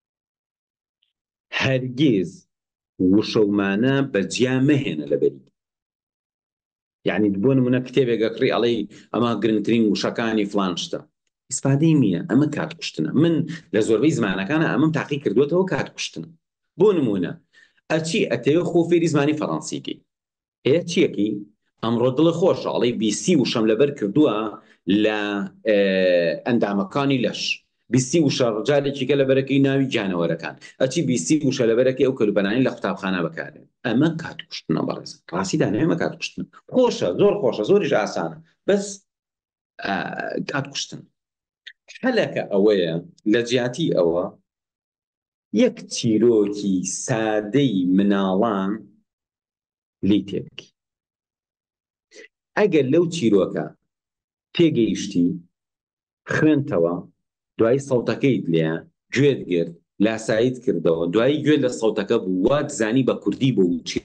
هەرگیز وشەومانە بەجیا مەهێنە لەبەری یعنی بۆ نمونە کتێبێکە کڕی ئەڵێ ئەمە گرنگترین وشەکانی فلان شتە ئیسفادەی نییە ئەمە کاتکوشتنە من لە زۆربەی زمانەکانە ئەمەم تاقی کردوێتەوە کاتکوشتن بۆ نمونە ئەچی ئەتەوێ خۆ فێری زمانی فەڕەنسیکی چیەکی ئەمڕۆ دڵی خۆشە ئەڵێ بیسی وشەم لەبەر کردووە لە ئەندامەکانی لەش بیستی وشە ڕجارێکیکە لەبەرەکەی ناوی گیانەوەرەکان ئەچی بیستی وشە لەبەرەکەی ئەو کەلوبەنانی لە قوتابخانە بەکارێن ئەمە کاتکوشتنە بەڕێز ڕاستیدا ئەمە کاتکوشتن خۆشە زۆر خۆشە زۆریش ئاسانە بەس کاتکوشتن هەلەکە ئەوەیە لە جیاتی ئەوە یەک چیرۆکی سادەی مناڵان لی تێبکی ئەگەر لەو چیرۆکە تێگەیشتی خوێنتەوە دوای سەوتەکەیت لێ گوێت گرت لاساییت کردەوە دوایی گوێ لە سەوتەکە بوو وا دزانی بە کوردی بۆ چی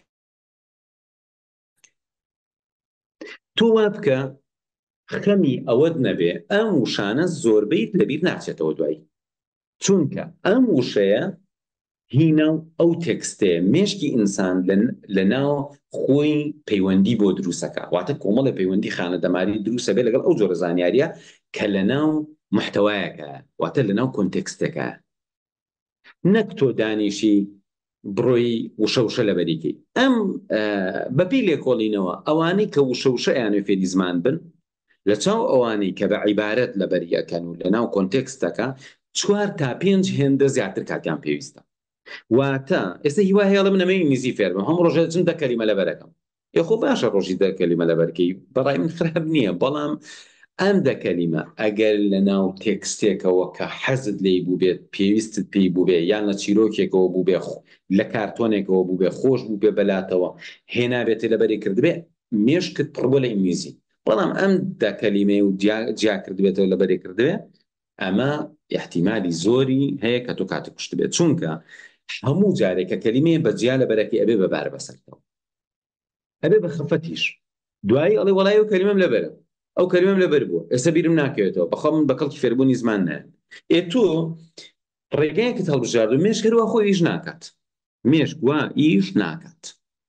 تۆ وا بکە خەمی ئەوەت نەبێ ئەم وشانە زۆربەیت لەبیر ناچێتەوە دوایی چونکە ئەم وشەیە هینە ئەو تێکستەیە مێشکی ئینسان لە ناو خۆی پەیوەندی بۆ دروستەکە واتە کۆمەڵە پەیوەندی خانەدەماری دروستە بێ لەگەڵ ئەو جۆرە زانیاریە کە لە ناو محتەوایەکە واتە لە ناو کۆنتێکستەکە نەک تۆ دانیشی بڕۆی وشە لەبەریکی ئەم بەپی لێکۆڵینەوە ئەوانەی کە وشە یانێ فێری زمان بن لە چاو ئەوانەی کە بە عیبارەت لەبەریەکەن و لە ناو کۆنتێکستەکە 4 تا 5 هێندە زیاتر کاتیان پێویستە واتە ئێستا هیوا هێڵە من ئەمەی نزی فێرمە هەم ڕۆژە چند 10 کەلیمە لەبەرەکەم خۆ باشە ڕۆژی 10 کەلیمە لەبەرکەی بەڕای من خراپ نییە بەڵام ئەم 10 کەلیمە ئەگەر لە ناو تێکستێکەوە کە حەزت لێی بوو بێت پێویستت پێی بوو بێ یان لە چیرۆکێکەوە بوو بێ لە کارتۆنێکەوە بوو بێ خۆش بوو بێ بەلاتەوە هێنابێتە لەبەری کردبێ مێشکت پڕ بۆ لە ئینگلیزی بەڵام ئەم 10 کەلیمەی و جیا کردبێتەوە لەبەری کردبێ ئەمە احتیمالی زۆری هەیە کە تۆ کاتە کوشت بێت چونکە هەموو جارێکە کەلیمەیە بەجیا لەبەرەکەی ئەبێ بەبارە بەسەرەوە ئەبێ بە خەفەتیش دوایی ئەڵێ وەڵای ئەو کەلیمەم لەبەرە ئەو کەلیمەم لەبەر بووە ئێستا بیرم ناکەوێتەوە بەخوا من بە کەڵکی فێربوونی زمان نایە تۆ ڕێگایەکت هەڵبژاردو مێشک هەروە خۆی ئیش ناکات مێشک وا ئیش ناکات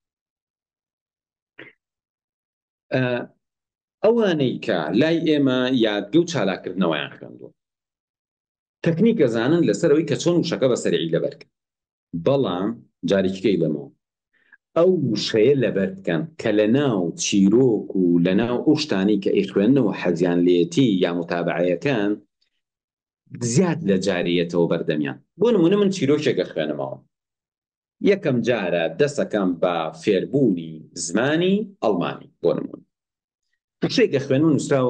ئەوانەی کە لای ئێمە یادگە و چالاکردنەوەیان خوێندووە تەکنیکە زانن لەسەرەوەی کە چۆن وشەکە بە سەریعی لەبەرکە بەڵام جارێکیکەی لەمەوە ئەو وشەیە لەبەر بکەن کە لە ناو چیرۆک و لە ناو ئەو شتانی کە ئیخوێندنەوە حەزیان لێتی یا متابعەکان زیاد لە جاریەتەوە بەردەمیان. بۆ نمونە من چیرۆکێکە خوێنمەوە، یەکەم جارە دەسەکەم بە فێربوونی زمانی ئەڵمانی. بۆ نمونە شتێکە خوێنم نووسراوە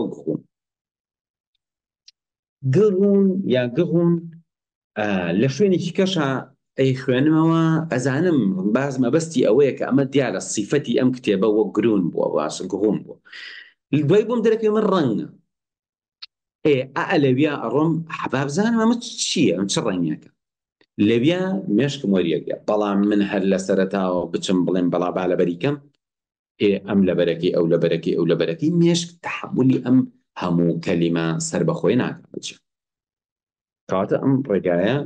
گڕون یا گڕون لە شوێنێکی کەشە ئەی خوێنمەوە ئەزانم باز مەبەستی ئەوەیە کە ئەمە دیارە سیفەتی ئەم کتێبە وە گرون بووە باش گڕون بووە. دوای بۆم دەرەکەی من ڕەنگە لەویا ئەڕۆم حەبابزانم ئەمە چییە، ئەم چ ڕەنگێکە لەویا مێشکم وەریەگە. بەڵام من هەر لە سەرەتاوە بچم بڵێم بەڵا با لەبەریکەم ئەم لەبەرەکەی ئەو لەبەرەکەی ئەو لەبەرەکەی مێشک تەحملی ئەم هەموو کەلیمە سەر بەخۆی ناکەم بچێ. کەواتە ئەم ڕێگایە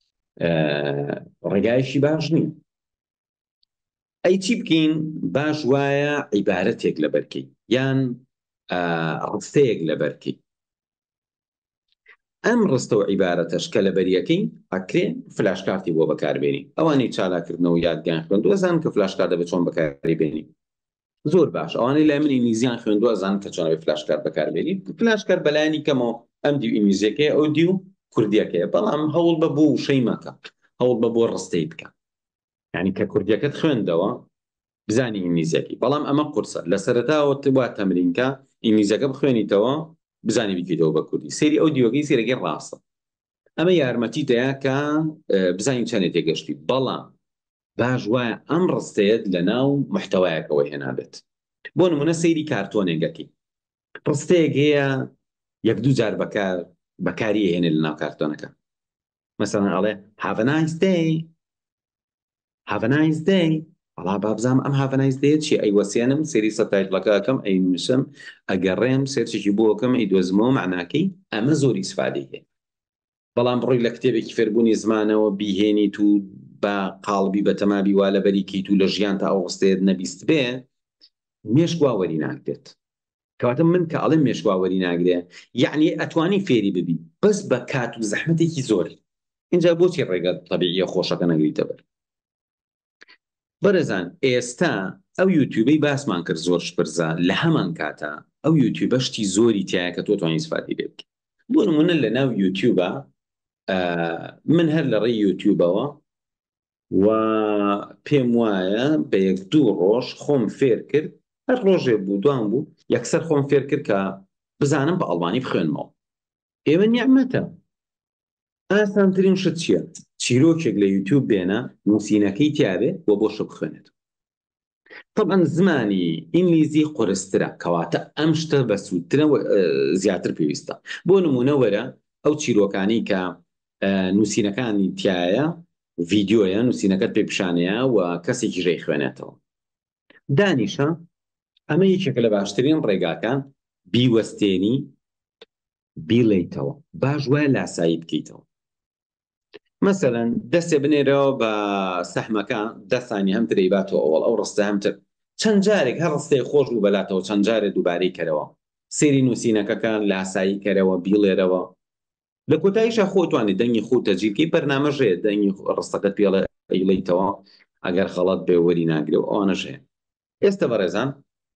ڕێگایشی باش نییە. ئەی چی بکەین؟ باش وایە عیبارەتێک لەبەرکەی یان ڕستەیەک لەبەرکەی. ئەم ڕستە و عیبارەتەش کە لەبەریەکەی ئەکرێ فلاشکارتی بۆ بەکاربێنی. ئەوانەی چالاکردنەوە و یادگیان خوێندووە زانن کە فلاشکار دەبێت چۆن بەکاربێنی. زۆر باش. ئەوانەی لای من ئینگلیزیان خوێندووە زانن کە چۆن فلاشکار بەکاربێنی. فلاشکار بەلایانی کەمەوە ئەم دیو ئینگلیزیەکەی ئەو دیو کوردیەکەیە، بەڵام هەوڵ بە بۆ وشەی مەکە، هەوڵ بە بۆ ڕستەی بکە. یعنی کە کوردیەکەت خوێندەوە بزانی ئینگلیزیەکەی، بەڵام ئەمە قورسە لە سەرەتاوە وا تەمرینکە ئینگلیزیەکە بخوێنیتەوە بزانی بیکەیتەوە بە کوردی. سێری ئەو دیوەکەی سێرەکەی ڕاستە. ئەمە یارمەتیتەیە کە بزانین چەندێک تێگەشتی. بەڵام باش وایە ئەم ڕستەیەت لە ناو محتەوایەکەوە هێنابێت. بۆ نمونە سەیری کارتۆنێکەکەی ڕستەیەک هەیە یەک دوو جار بەکاری هێنێ لە ناو کارتۆنەکە. مەسەڵەن ئەڵێ have a nice day، have a nice day. وڵا بابزانم ئەم have a nice day چی؟ ئەی وەسیێنم سێری سەبتایتڵەکەکەم، ئەی نووسم، ئەگەڕێم سێرچێکی بۆکەم، ئەی دۆزمەوە معناکەی. ئەمە زۆری ئیسفادەی هەیە. بەڵام بڕۆی لە کتێبێکی فێربوونی زمانەوە بیهێنیت و بە قاڵبی بەتەمابی وا لەبەریکەیت و لە ژیان تا ئەو ڕستەیەت نەبیست بێ مێشکوا وەری ناگرێت. کەواتە من کە ئەڵێم مێشکوا وەری ناگرێ یعنی ئەتوانی فێری ببی بەس بە کات و زەحمەتێکی زۆر. اینجا بۆچی ڕێگە تەبیعیە خۆشەکە نەگریتە بەر؟ بەرەزان ئێستا ئەو یوتیوبەی باسمان کرد زۆر شپرزە، لە هەمان کاتە ئەو یوتیوبە شتی زۆری تایە کە تۆ توانی ئیسفادی لێ بکەیت. بۆ نمونە لە ناو یوتیوبە من هەر لە ڕێی یوتیوبەوە و پێم وایە بە یەک دوو ڕۆژ خۆم فێر کرد، هەر ڕۆژێ بوو دوام بوو یەکسەر خۆم فێر کرد کە بزانم بە ئەڵمانی بخوێنمەوە. ئێوە نیعمەتە. ئاسانترین شت چییە؟ چیرۆکێک لە یوتیوب بێنە نووسینەکەی تیاابێ بۆ بۆشە بخوێنێت. طبعا زمانی ئینگلیزی قورسترە، کەواتە ئەم شتە بە سوودترە زیاتر پێویستە. بۆ نمونە وەرە ئەو چیرۆکانی کە نووسینەکانی تایە ڤیددیۆیە، نووسینەکەت پێ پیشانەیە و کەسێکی ژێی خوێنێتەوە. دانیشە ئەمە یەکێکە لە باشترین ڕێگاکان بیوەستێنی بیڵێیتەوە، باش وایە لاسایی بکەیتەوە. مەسەلەن دەستێ بنێرەوە بە سەحمەکە دەستانی هەم ترەیباتەوە ئەوڵ ئەو ڕستە هەمتر چەند جارێک هەر ڕستەی خۆش بوو بەلاتەوە چەند جارێک دووبارەی کەرەوە سێری نووسینەکەکان لاسایی کەرەوە بیڵێرەوە. لە کۆتاییشە خۆتوانێت دەنگی خۆ تەجیرکەی بەرنامەژێ دەنگی ڕستەکەت پێڵێ ئەیڵێیتەوە ئەگەر خەڵەت بێ وەری ناگرێ و ئەوانەش هەیە. ئێستا بەڕێزان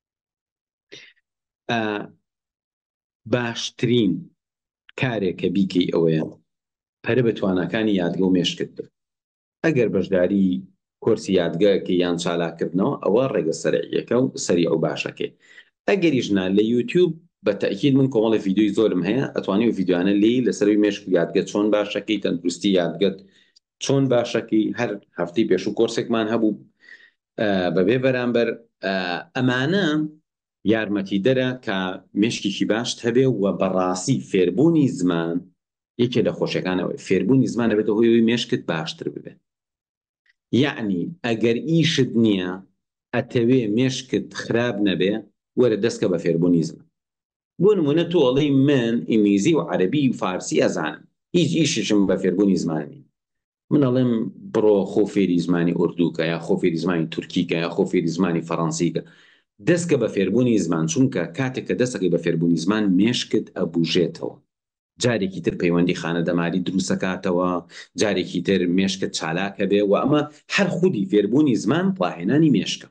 باشترین کارێک کە بیکەی ئەوەیە پەرە بە تواناکانی یادگە و مێشکت بێت. ئەگەر بەشداری کۆرسی یادگەکە یان چالاکردنەوە ئەوە ڕێگە سەرعیەکە و سەریع و باشەکەی. ئەگەریشنا لە یوتیوب بە تەئکید من کۆمەڵی ڤیدیۆی زۆرم هەیە، ئەتوانی و ڤیدیۆانە لی لەسەروی مێشک و یادگە چۆن باشەکەی، تەندروستی یادگەت چۆن باشەکەی. هەر هەفتەی پێشوو کۆرسێکمان هەبوو بەبێ بەرامبەر ئەمانە یارمەتی دەرە کە مێشکێکی باشت هەبێ و بەڕاستی فێربوونی زمان یەکێ لە خۆشیەکانەوەی فێربوونی زمان دەبێتە هۆی مێشکت باشتر ببێت. یعنی ئەگەر ئیشت نییە ئەتەوێ مێشکت خراب نەبێ وەرە دەستکە بە فێربوونی زمان. بۆ نمونە تۆ ئەڵێی من ئینگلیزی و عەرەبی و فارسی ئەزانم، هیچ ئیششم بە فێربوونی زمان نییە. من ئەڵێم بڕۆ خۆ فێری زمانی ئوردوکە یا خۆ فێری زمانی تورکیکە یا خۆ فێری زمانی فەڕەنسیکە. دەستکە بە فێربوونی زمان، چونکە کاتێک کە دەستەکەی بە فێربوونی زمان مێشکت ئەبوژێتەوە. جارێکی تر پەیوەندی خانەدەماری دروستەکاتەوە، جارێکی تر مێشکت چالاکە بێ و ئەمە هەر خودی فێربوونی زمان ڕاهێنانی مێشکە.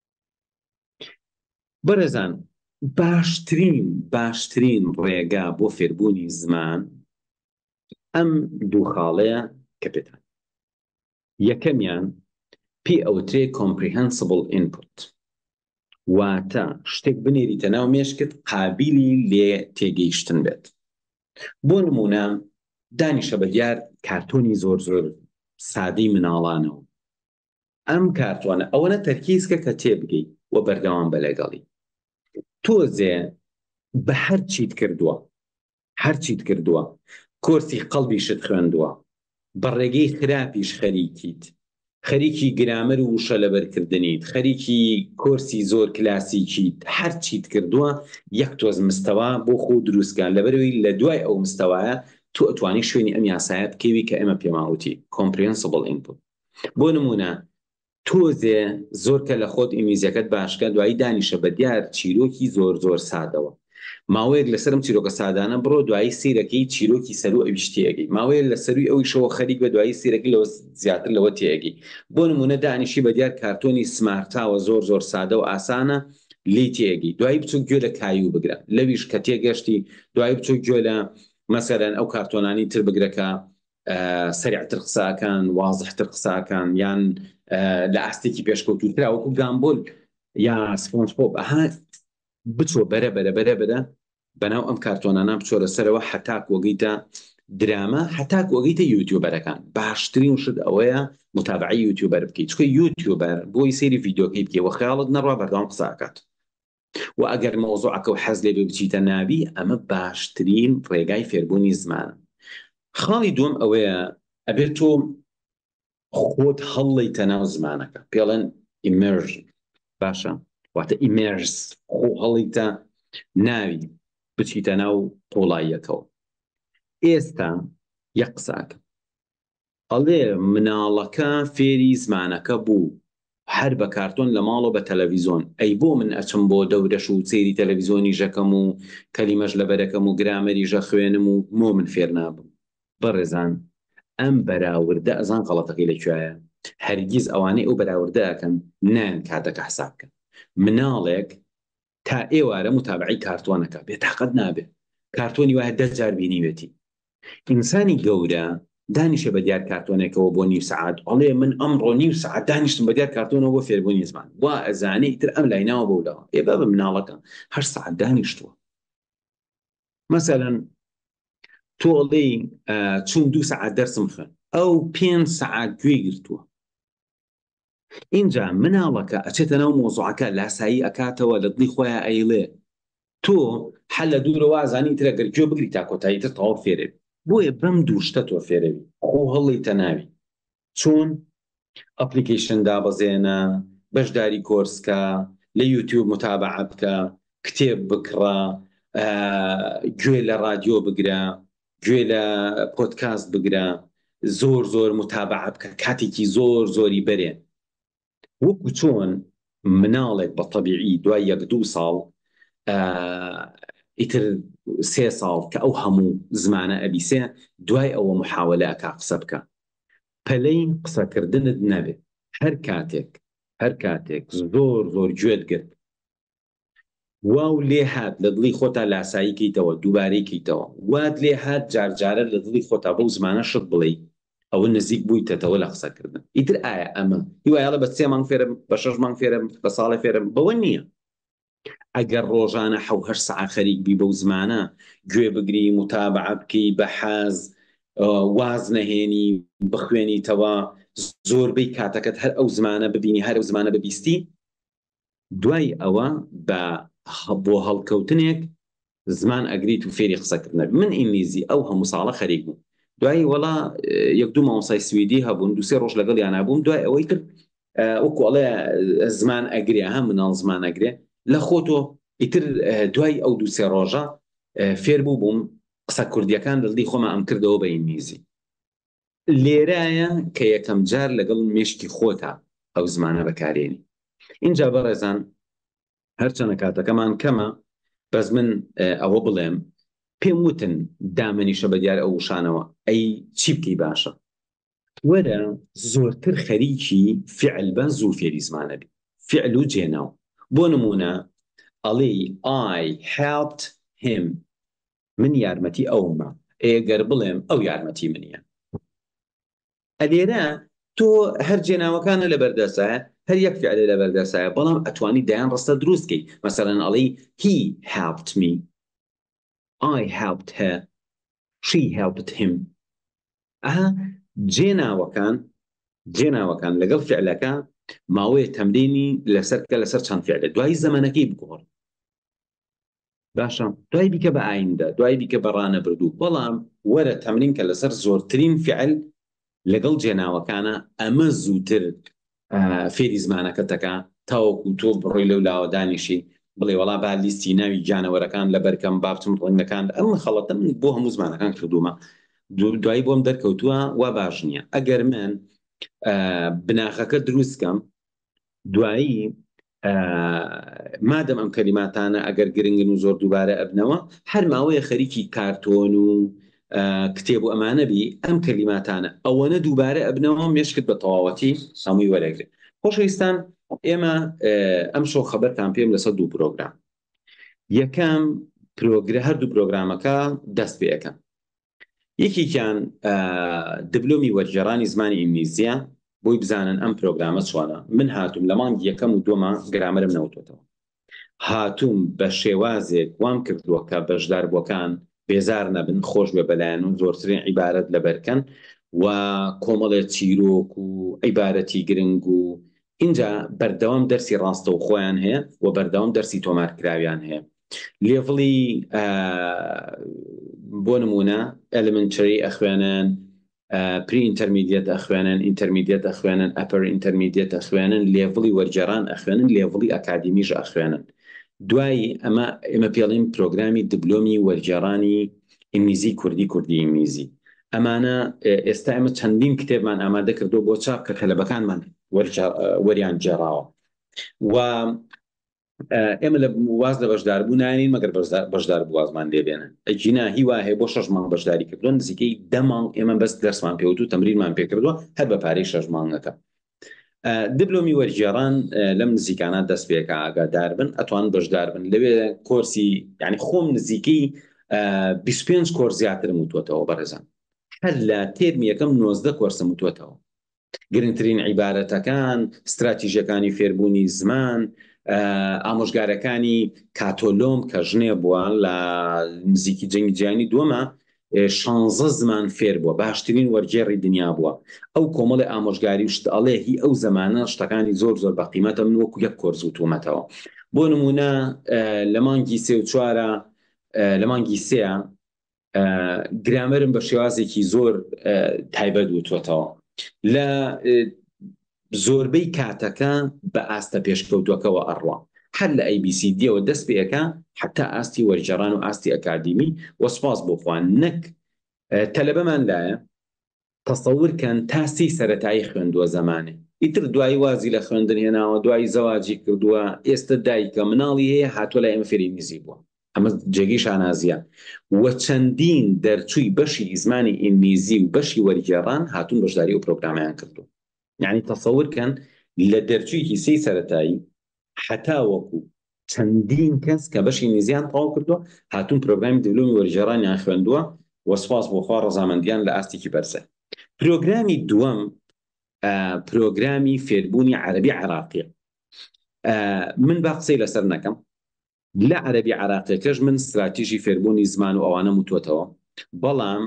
بەرەزان باشترین ڕێگا بۆ فێربوونی زمان ئەم دوو خاڵەیە کە پێتان یەکەمیان پێ ئەوترێ comprehensible input، واتە شتێک بنێریتە ناو مێشکت قابلی لێ تێگەیشتن بێت. بۆ نمونە دانیشە بە دیار کارتۆنی زۆر زۆر سادەی مناڵانەوە. ئەم کارتۆنە ئەوەنە تەرکیزکە کە تێبگەی و بەردەوام بە لەگەڵی تۆزێ بە هەرچیت کردووە کۆرسی قەڵبیشت خوێندووە، بە ڕێگەی خراپیش خەریکی گرامەر و وشە لەبەرکردنیت، خەریکی کۆرسی زۆر کلاسیکیت، هەرچیت کردووە یەک تۆز مستەوا بۆ خۆ دروستکان لەبەرەوەی لە دوای ئەو مستەوایە تو ئەتوانی شوێنی ئەم یاسایە بکەوی کە ئێمە پێماوتی comprehensible input. بۆ نمونە تۆزێ زۆر کە لە خۆت ئیمیزەکەت باشکە دوایی دانیشە بە دیار چیرۆکی زۆر زۆر سادەوە، ماوەیەک لەسەرم چیرۆکە سادانە بڕۆ دوایی سیرەکەی چیرۆکی سەر و ئەویش تێگەی، ماوەیە لە سەروی ئەوی شەوە خەریک بە دوایی سیرەکەی لەوە زیاتر لەوە تێگەی. بۆ نمونە دانیشی بە دیار کارتۆنی سمارتاوە زۆر زۆر سادە و ئاسانە لی تێگەی، دوایی بچوو گوێ لە کایو بگرە، لەویش کە تێگەشتی دوایی بچوو گوێ لە مەسەرەن ئەو کارتۆنانی تر بگرەکە سەریعتر قساکان، وازحتر قساکان، یان لە ئاستێکی پێشکەوتوترا وەکو گامبۆل یا سپۆنج پۆپ، بچۆ بەرە بەناو ئەم کارتۆنانە بچۆرە سەرەوە هەتاک وەگەیتە درامە، هەتاک وەگەیتە یوتیوبەرەکان. باشترین شت ئەوەیە متابعی یوتیوبەر بکەیت، چکە یوتیوبەر بۆی سەیری ڤیدیۆکەی بکەی و خەیاڵت نەڕوا بەردەوام قساکات، و ئەگەر مەوزوعەکە و حەز لێ بچیتە ناوی ئەمە باشترین ڕێگای فێربوونی زمانە. خاڵی دووەم ئەوەیە ئەبێت تۆ خۆت هەڵڵیتە ناو زمانەکە، پێڵێن ئیمەرژن، باشە واتە ئیمێرس، خۆ هەڵیتە ناوی بچیتە ناو قۆڵاییەکەوە. ئێستا یەک قساکە ئەڵێ مناڵەکە فێری زمانەکە بوو، هەر بە کارتۆن لە ماڵەوە بە تەلەڤیزۆن، ئەی بۆ من ئەچم بۆ دەورەش و سەیری تەلەڤیزۆنی ژەکەم و کەلیمەش لەبەرەکەم و گرامەری ژە خوێنم و مۆ من فێر نابم. بەڕێزان ئەم بەراوردە ئەزان غەڵەتەکەی لەکوێیە؟ هەرگیز ئەوانەی ئەو بەراوردە ئەکەن نان کاتەکە حساب بکەن. مناڵێک تا ئێوارە متابعی کارتۆنەکە بێتاقەت نابێت، کارتۆنی وایە 10 جار بینیوێتی. ئینسانی گەورە دانیشە بە دیار کارتۆنێکەوە بۆ نیو سەعات، ئەڵێ من ئەمڕۆ نیو سەعات دانیشتم بە دیار کارتۆنەوە بۆ فێربوونی زمان، وا ئەزانەی تر ئەم لایناوە بەولەوە ئێ بە مناڵەکە 8 سەعات دانیشتووە. مەسەلەن تۆڵی چون 2 سەعات دەرسم خوێن، ئەو 5 سەعات گوێی گرتووە. اینجا مناڵەکە ئەچێتە ناو مۆزوعەکە لاسایی ئەکاتەوە لە دڵی خۆیان ئەیڵێ تۆ حەل لە دوورەوە ئازانی ترە گەر گوێ بگری تا کۆتایی تر تەواو فێرێ. بۆیە بەم دووشتە تۆ فێرەوی، خۆ هەڵیتە ناوی، چۆن ئەپلیکیشن دابەزێنە، بەشداری کۆرسکە، لە یوتیوب متابعە بکە، کتێب بکڕە، گوێ لە رادیۆ بگرە، گوێ لە پۆدکاست بگرە، زۆر زۆر متابعە بکە، کاتێکی زۆر زۆری بەرێ. وەکو چۆن مناڵێک بە تەبیعی دوای 1-2 ساڵ ئیتر 3 ساڵ کە ئەو هەموو زمانە ئەبیسێ، دوای ئەوە محاولە ئەکا قسە بکە، پەلەی قسەکردنت نەبێت. هەر کاتێک زۆر زۆر گوێت گرت واو لێ هات لە دڵی خۆتا لاسایی کەیتەوە، دووبارەی کەیتەوە، وات لێ هات جارجارە لە دڵی خۆتا بەو زمانە شت بڵێ، ئەوە نزیک بوویتەوە لە قسەکردن. ئیتر ئایا ئەمە هیوایڵە بە 3 مانگ فێرم، بە 6 مانگ فێرم، بە ساڵە فێرم؟ بەوە نییە. ئەگەر ڕۆژانە 7-8 سەعات خەریک بی بەو زمانە گوێ بگری، متابعە بکەی، بە حەز واز نەهێنی، بخوێنیتەوە، زۆربەی کاتەکەت هەر ئەو زمانە ببینی، هەر ئەو زمانە ببیستی، دوای ئەوە بۆ هەڵکەوتنێک زمان ئەگریت و فێری قسەکردنە. من ئینگلیزی ئەو هەموو ساڵە خەریک بووم، دوایی وەڵا 1-2 مامۆستای سویدی هەبوون، 2-3 ڕۆژ لەگەڵیان نبووم، دوای ئەوەی تر وەکو ئەڵێ زمان ئەگرێ، هەم مناڵ زمان ئەگرێ لە خۆتۆ. ئیتر دوای ئەو 2-3 ڕۆژە فێر بووم قسە کوردیەکان دڵی خۆمە ئەم کردەوە بە ئینگلیزی. لێرایە کە یەکەم جار لەگەڵ مێشکی خۆتا ئەو زمانە بەکارێنی. اینجا بەڕێزان هەرچەنە کاتەکەمان کەمە، بەس من ئەوە بڵێم، پێم وتن دامەنیشە بە دیار ئەو وشانەوە، ئەی چی بکەی باشە؟ وەرە زۆرتر خەریکی فعل بە زوو فێری زمانە بی، فعل و جێناو. بۆ نمونە ئەڵێ I helped him، من یارمەتی ئەومە، ئێگەر بڵێم ئەو یارمەتی منیە. ئەلێرە تۆ هەر جێناوەکانە لە بەردەسایە، هەر یەک فعلە لە بەردەسایە، بەڵام ئەتوانی دایان ڕستە دروستکەی. مەسەڵەن ئەڵێی he helped me، I helped her، she helped him. ئەها جێناوەکان لەگەڵ فعلەکە ماوەیە تەمرینی لەسەر چەند فعلە، دوای زەمانەکەی بگۆڕ. باشە، دوای بیکە بە ئایندە، دوای بیکە بە ڕانەبردوو، بەڵام وەرە تەمرین کە لەسەر زۆرترین فعل لەگەڵ جێناوەکانە. ئەمە زووتر فێری زمانەکە دەکا تاوەکو تۆ بڕۆی لەو لاوەدانیشی بڵێ وەڵا با لیستی ناوی جانەوەرەکان لە بەرکەم بابچم ڕەنگەکان. ئەم خەڵەتە من بۆ هەموو زمانەکان کردومە، دوایی بۆم دەرکەوتووە وا باش نییە. ئەگەر من بناخەکە دروستکەم، دوایی مادەم ئەم کەلیماتانە ئەگەر گرنگن و زۆر دووبارە ئەبنەوە، هەر ماوەیە خەریکی کارتۆن و کتێب و ئەمانە بی، ئەم کەلیماتانە ئەوەنە دووبارە ئەبنەوە مێشکت بە تەواوەتی هەمووی وەرەگرێت. خۆشەویستان، ئێمە ئەم شەو خەبەرتان پێم لەسەر دوو پرۆگرام. یەکەم هەردوو پرۆگرامەکە دەست پێ یەکەم. یەکێکیان دیپلۆمی وەرگێڕانی زمانی ئینگلیزیە، بۆی بزانن ئەم پرۆگرامە چۆنە. من هاتووم لە مانگی یەکەم و دووەمە گرامەرم نەوتوێتەوە، هاتووم بە شێوازێک وام کردووە کە بەشداربووەکان بێزار نەبن، خۆش بێ بەلایەن و زۆرترین عیبارەت لەبەرکەن و کۆمەڵێ چیرۆک و عیبارەتی گرنگ و اینجا بەردەوام دەرسی ڕاستە و خۆیان هەیە و بەردەوام دەرسی تۆمارکراویان هەیە. لێڤڵی بۆ نمونە ئەلمنتری ئەخوێنن، پری ئینتەرمیدیەت ئەخوێنن، ئینتەرمیدیەت ئەخوێنن، ئەپەر ئینتەرمیدیەت ئەخوێنن، لێڤڵی وەرگێڕان ئەخوێنن، لێڤڵی ئەکادمیش ئەخوێنن. دوایی ئێمە پێڵین پرۆگرامی دیپلۆمی وەرگێڕانی ئینگلیزی کوردی ئینگلیزی. ئەمانە ئێستا ئێمە چەندین کتێبمان ئامادە کردو بۆ چاپ کە کەلەبەکانمان وەریان جێڕاوە و ئێمە لە واز لە بەشداربوو نانین مەگەر بەشدار بوازمان لێبێنن. ئەجینا هیوا هەیە بۆ 6 مانگ بەشداری کردووە، نزیکەی 10 مانگ ئێمە بەس دەرسمان پێوت و تەمرینمان پێکردووە هەر بە پارەی 6 مانگەکە. دیپلۆمی وەرگێڕان لەم نزیکانە دەست پێکە، ئاگادار بن، ئەتوان بەشدار بن. لەوێ کۆرسی یعنی خۆم نزیکەی 25 کۆرس زیاترم وتوەتەوە بەڕێزان، هەر لە تێرمی یەکەم 19 کۆرسم وتوەتەوە. گرنگترین عیبارەتەکان، استراتیژیەکانی فێربوونی زمان، ئامۆژگارەکانی کاتۆلۆم کە ژنێ بووە لە نزیکی جەنگی جیهانی دووەمە 16 زمان فێر بووە، باشترین وەرگێڕی دنیا بووە. ئەو کۆمەڵی ئامۆژگاری شت ئەڵێ هی ئەو زمانە شتەکانی زۆر بە قیمەتە، من وەکو یەک کۆرس وتوومەتەوە. بۆ نمونە لە مانگی 3 و 4 لە مانگی 3 گرامەرم بە شێوازێکی زۆر تایبەت وتوەتەوە. لە زۆربەی کاتەکە بە ئاستە پێشکەوتوەکەەوە ئەڕوا، هەر لە ABCDەوە دەست پێەکە حتا ئاستی وەرگێڕان و ئاستی ئەکادیمی. وەسپاس بۆ خوان نەک تەلەبەمان لایە تەسەورکەن تاسی سەرەتایی خوێندووە زمانێ، ئیتر دوایی وازی لە خوێندن هێناوە، دوایی زەواجی کردووە، ئێستا دایکە مناڵی هەیە هاتووە لای ئێمە فێری ئینگلیزی بووە. ئەمە جێگەی شانازیە و چەندین دەرچووی بەشی زمانی ئینگلیزی و بەشی وەرگێڕان هاتوون بەشداری و پرۆگرامیان کردو. یعنی تەسەورکەن لە دەرچوویکی سێ سەرەتایی حتا وەکو چەندین کەس کە بەشی ئینگلیزیان تەواو کردووە هاتوون پرۆگرامی دیپلۆمی وەرگێڕانیان خوێندووە. وەسپاس بۆ خوا ڕەزامەندیان لە ئاستێکی بەرزە. پرۆگرامی دووەم پرۆگرامی فێربوونی عەرەبی عێراقیە. من با قسەی لەسەر نەکەم، لە عەرەبی عێراقیەکەش من استراتیژی فێربوونی زمان و ئەوانە وتوەتەوە، بەڵام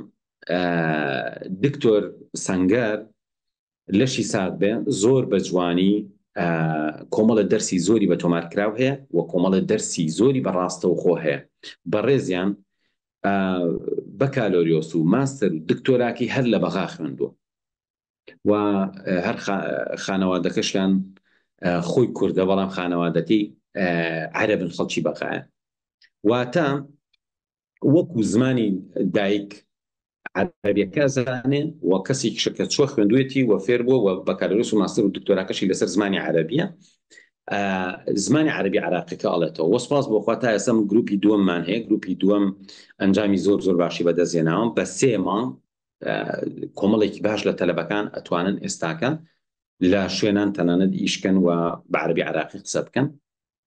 دکتۆر سەنگەر لەشی ساک بێ زۆر بە جوانی کۆمەڵە دەرسی زۆری بە تۆمارکراو هەیە و کۆمەڵە دەرسی زۆری بە ڕاستەوخۆ هەیە. بەڕێزیان بەکالۆریۆس و ماستەر و دکتۆراکی هەر لە بەغا خوێندووە و هەر خانەوادەکەشیان خۆی کوردە، بەڵام خانەوادەتی عەرەبن، خەڵکی بەغایە. واتە وەکو زمانی دایک عەرەبیەکە زانێ و کەسێکی شکە چوە خوێندوێتی و فێر بووە و بەکالۆریۆس و ماستەر و دکتۆراکەشی لەسەر زمانی عەرەبیە، زمانی عەرەبی عێراقیەکە ئەڵێتەوە. وەسپاس بۆ خوا تا ئێستا گروپی دووەممان هەیە، گروپی دووەم ئەنجامی زۆر باشی بەدەستهێناوە. بە 3 مانگ کۆمەڵێکی باش لە تەلەبەکان ئەتوانن ئێستاکە لە شوێنان تەنانەت ئیشکەن و بە عەرەبی عێراقی قسە بکەن.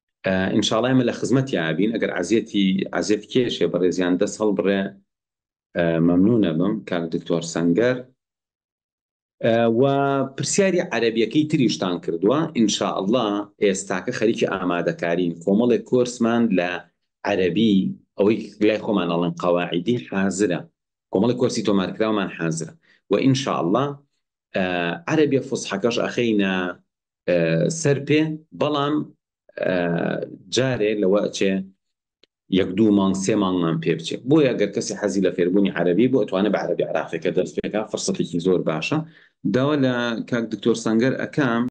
ئینشاڵڵا ئێمە لە خزمەتی ئابین، ئەگەر عەزیەتی کێشێ بەڕێزیان دەست هەڵبڕێ مەمنونە بم کاک دکتۆر سەنگەر. و پرسیاری عەرەبیەکەی تریشتان کردووە. ئینشاءڵڵا ئێستاکە خەریکی ئامادەکارین، کۆمەڵێک کۆرسمان لە عەرەبی، ئەوەی لای خۆمان ئەڵێن قەواعیدی، حازرە، کۆمەڵێک کۆرسی تۆمارکراومان حازرە، و ئینشاءڵڵا عەرەبیە فوسحەکەش ئەخەینە سەر پێ، بەڵام جارێ لەوە ئەچێ یەک دوو مانگ سێ مانگمان پێ بچێت. بۆیە ئەگەر کەسی حەزی لە فێربوونی عەرەبی بۆ ئەتوانێت بە عەرەبی عێراقیەکە دەست پێکا، فڕسەتێکی زۆر باشە. داوا لە کاک دکتۆر سەنگەر ئەکەم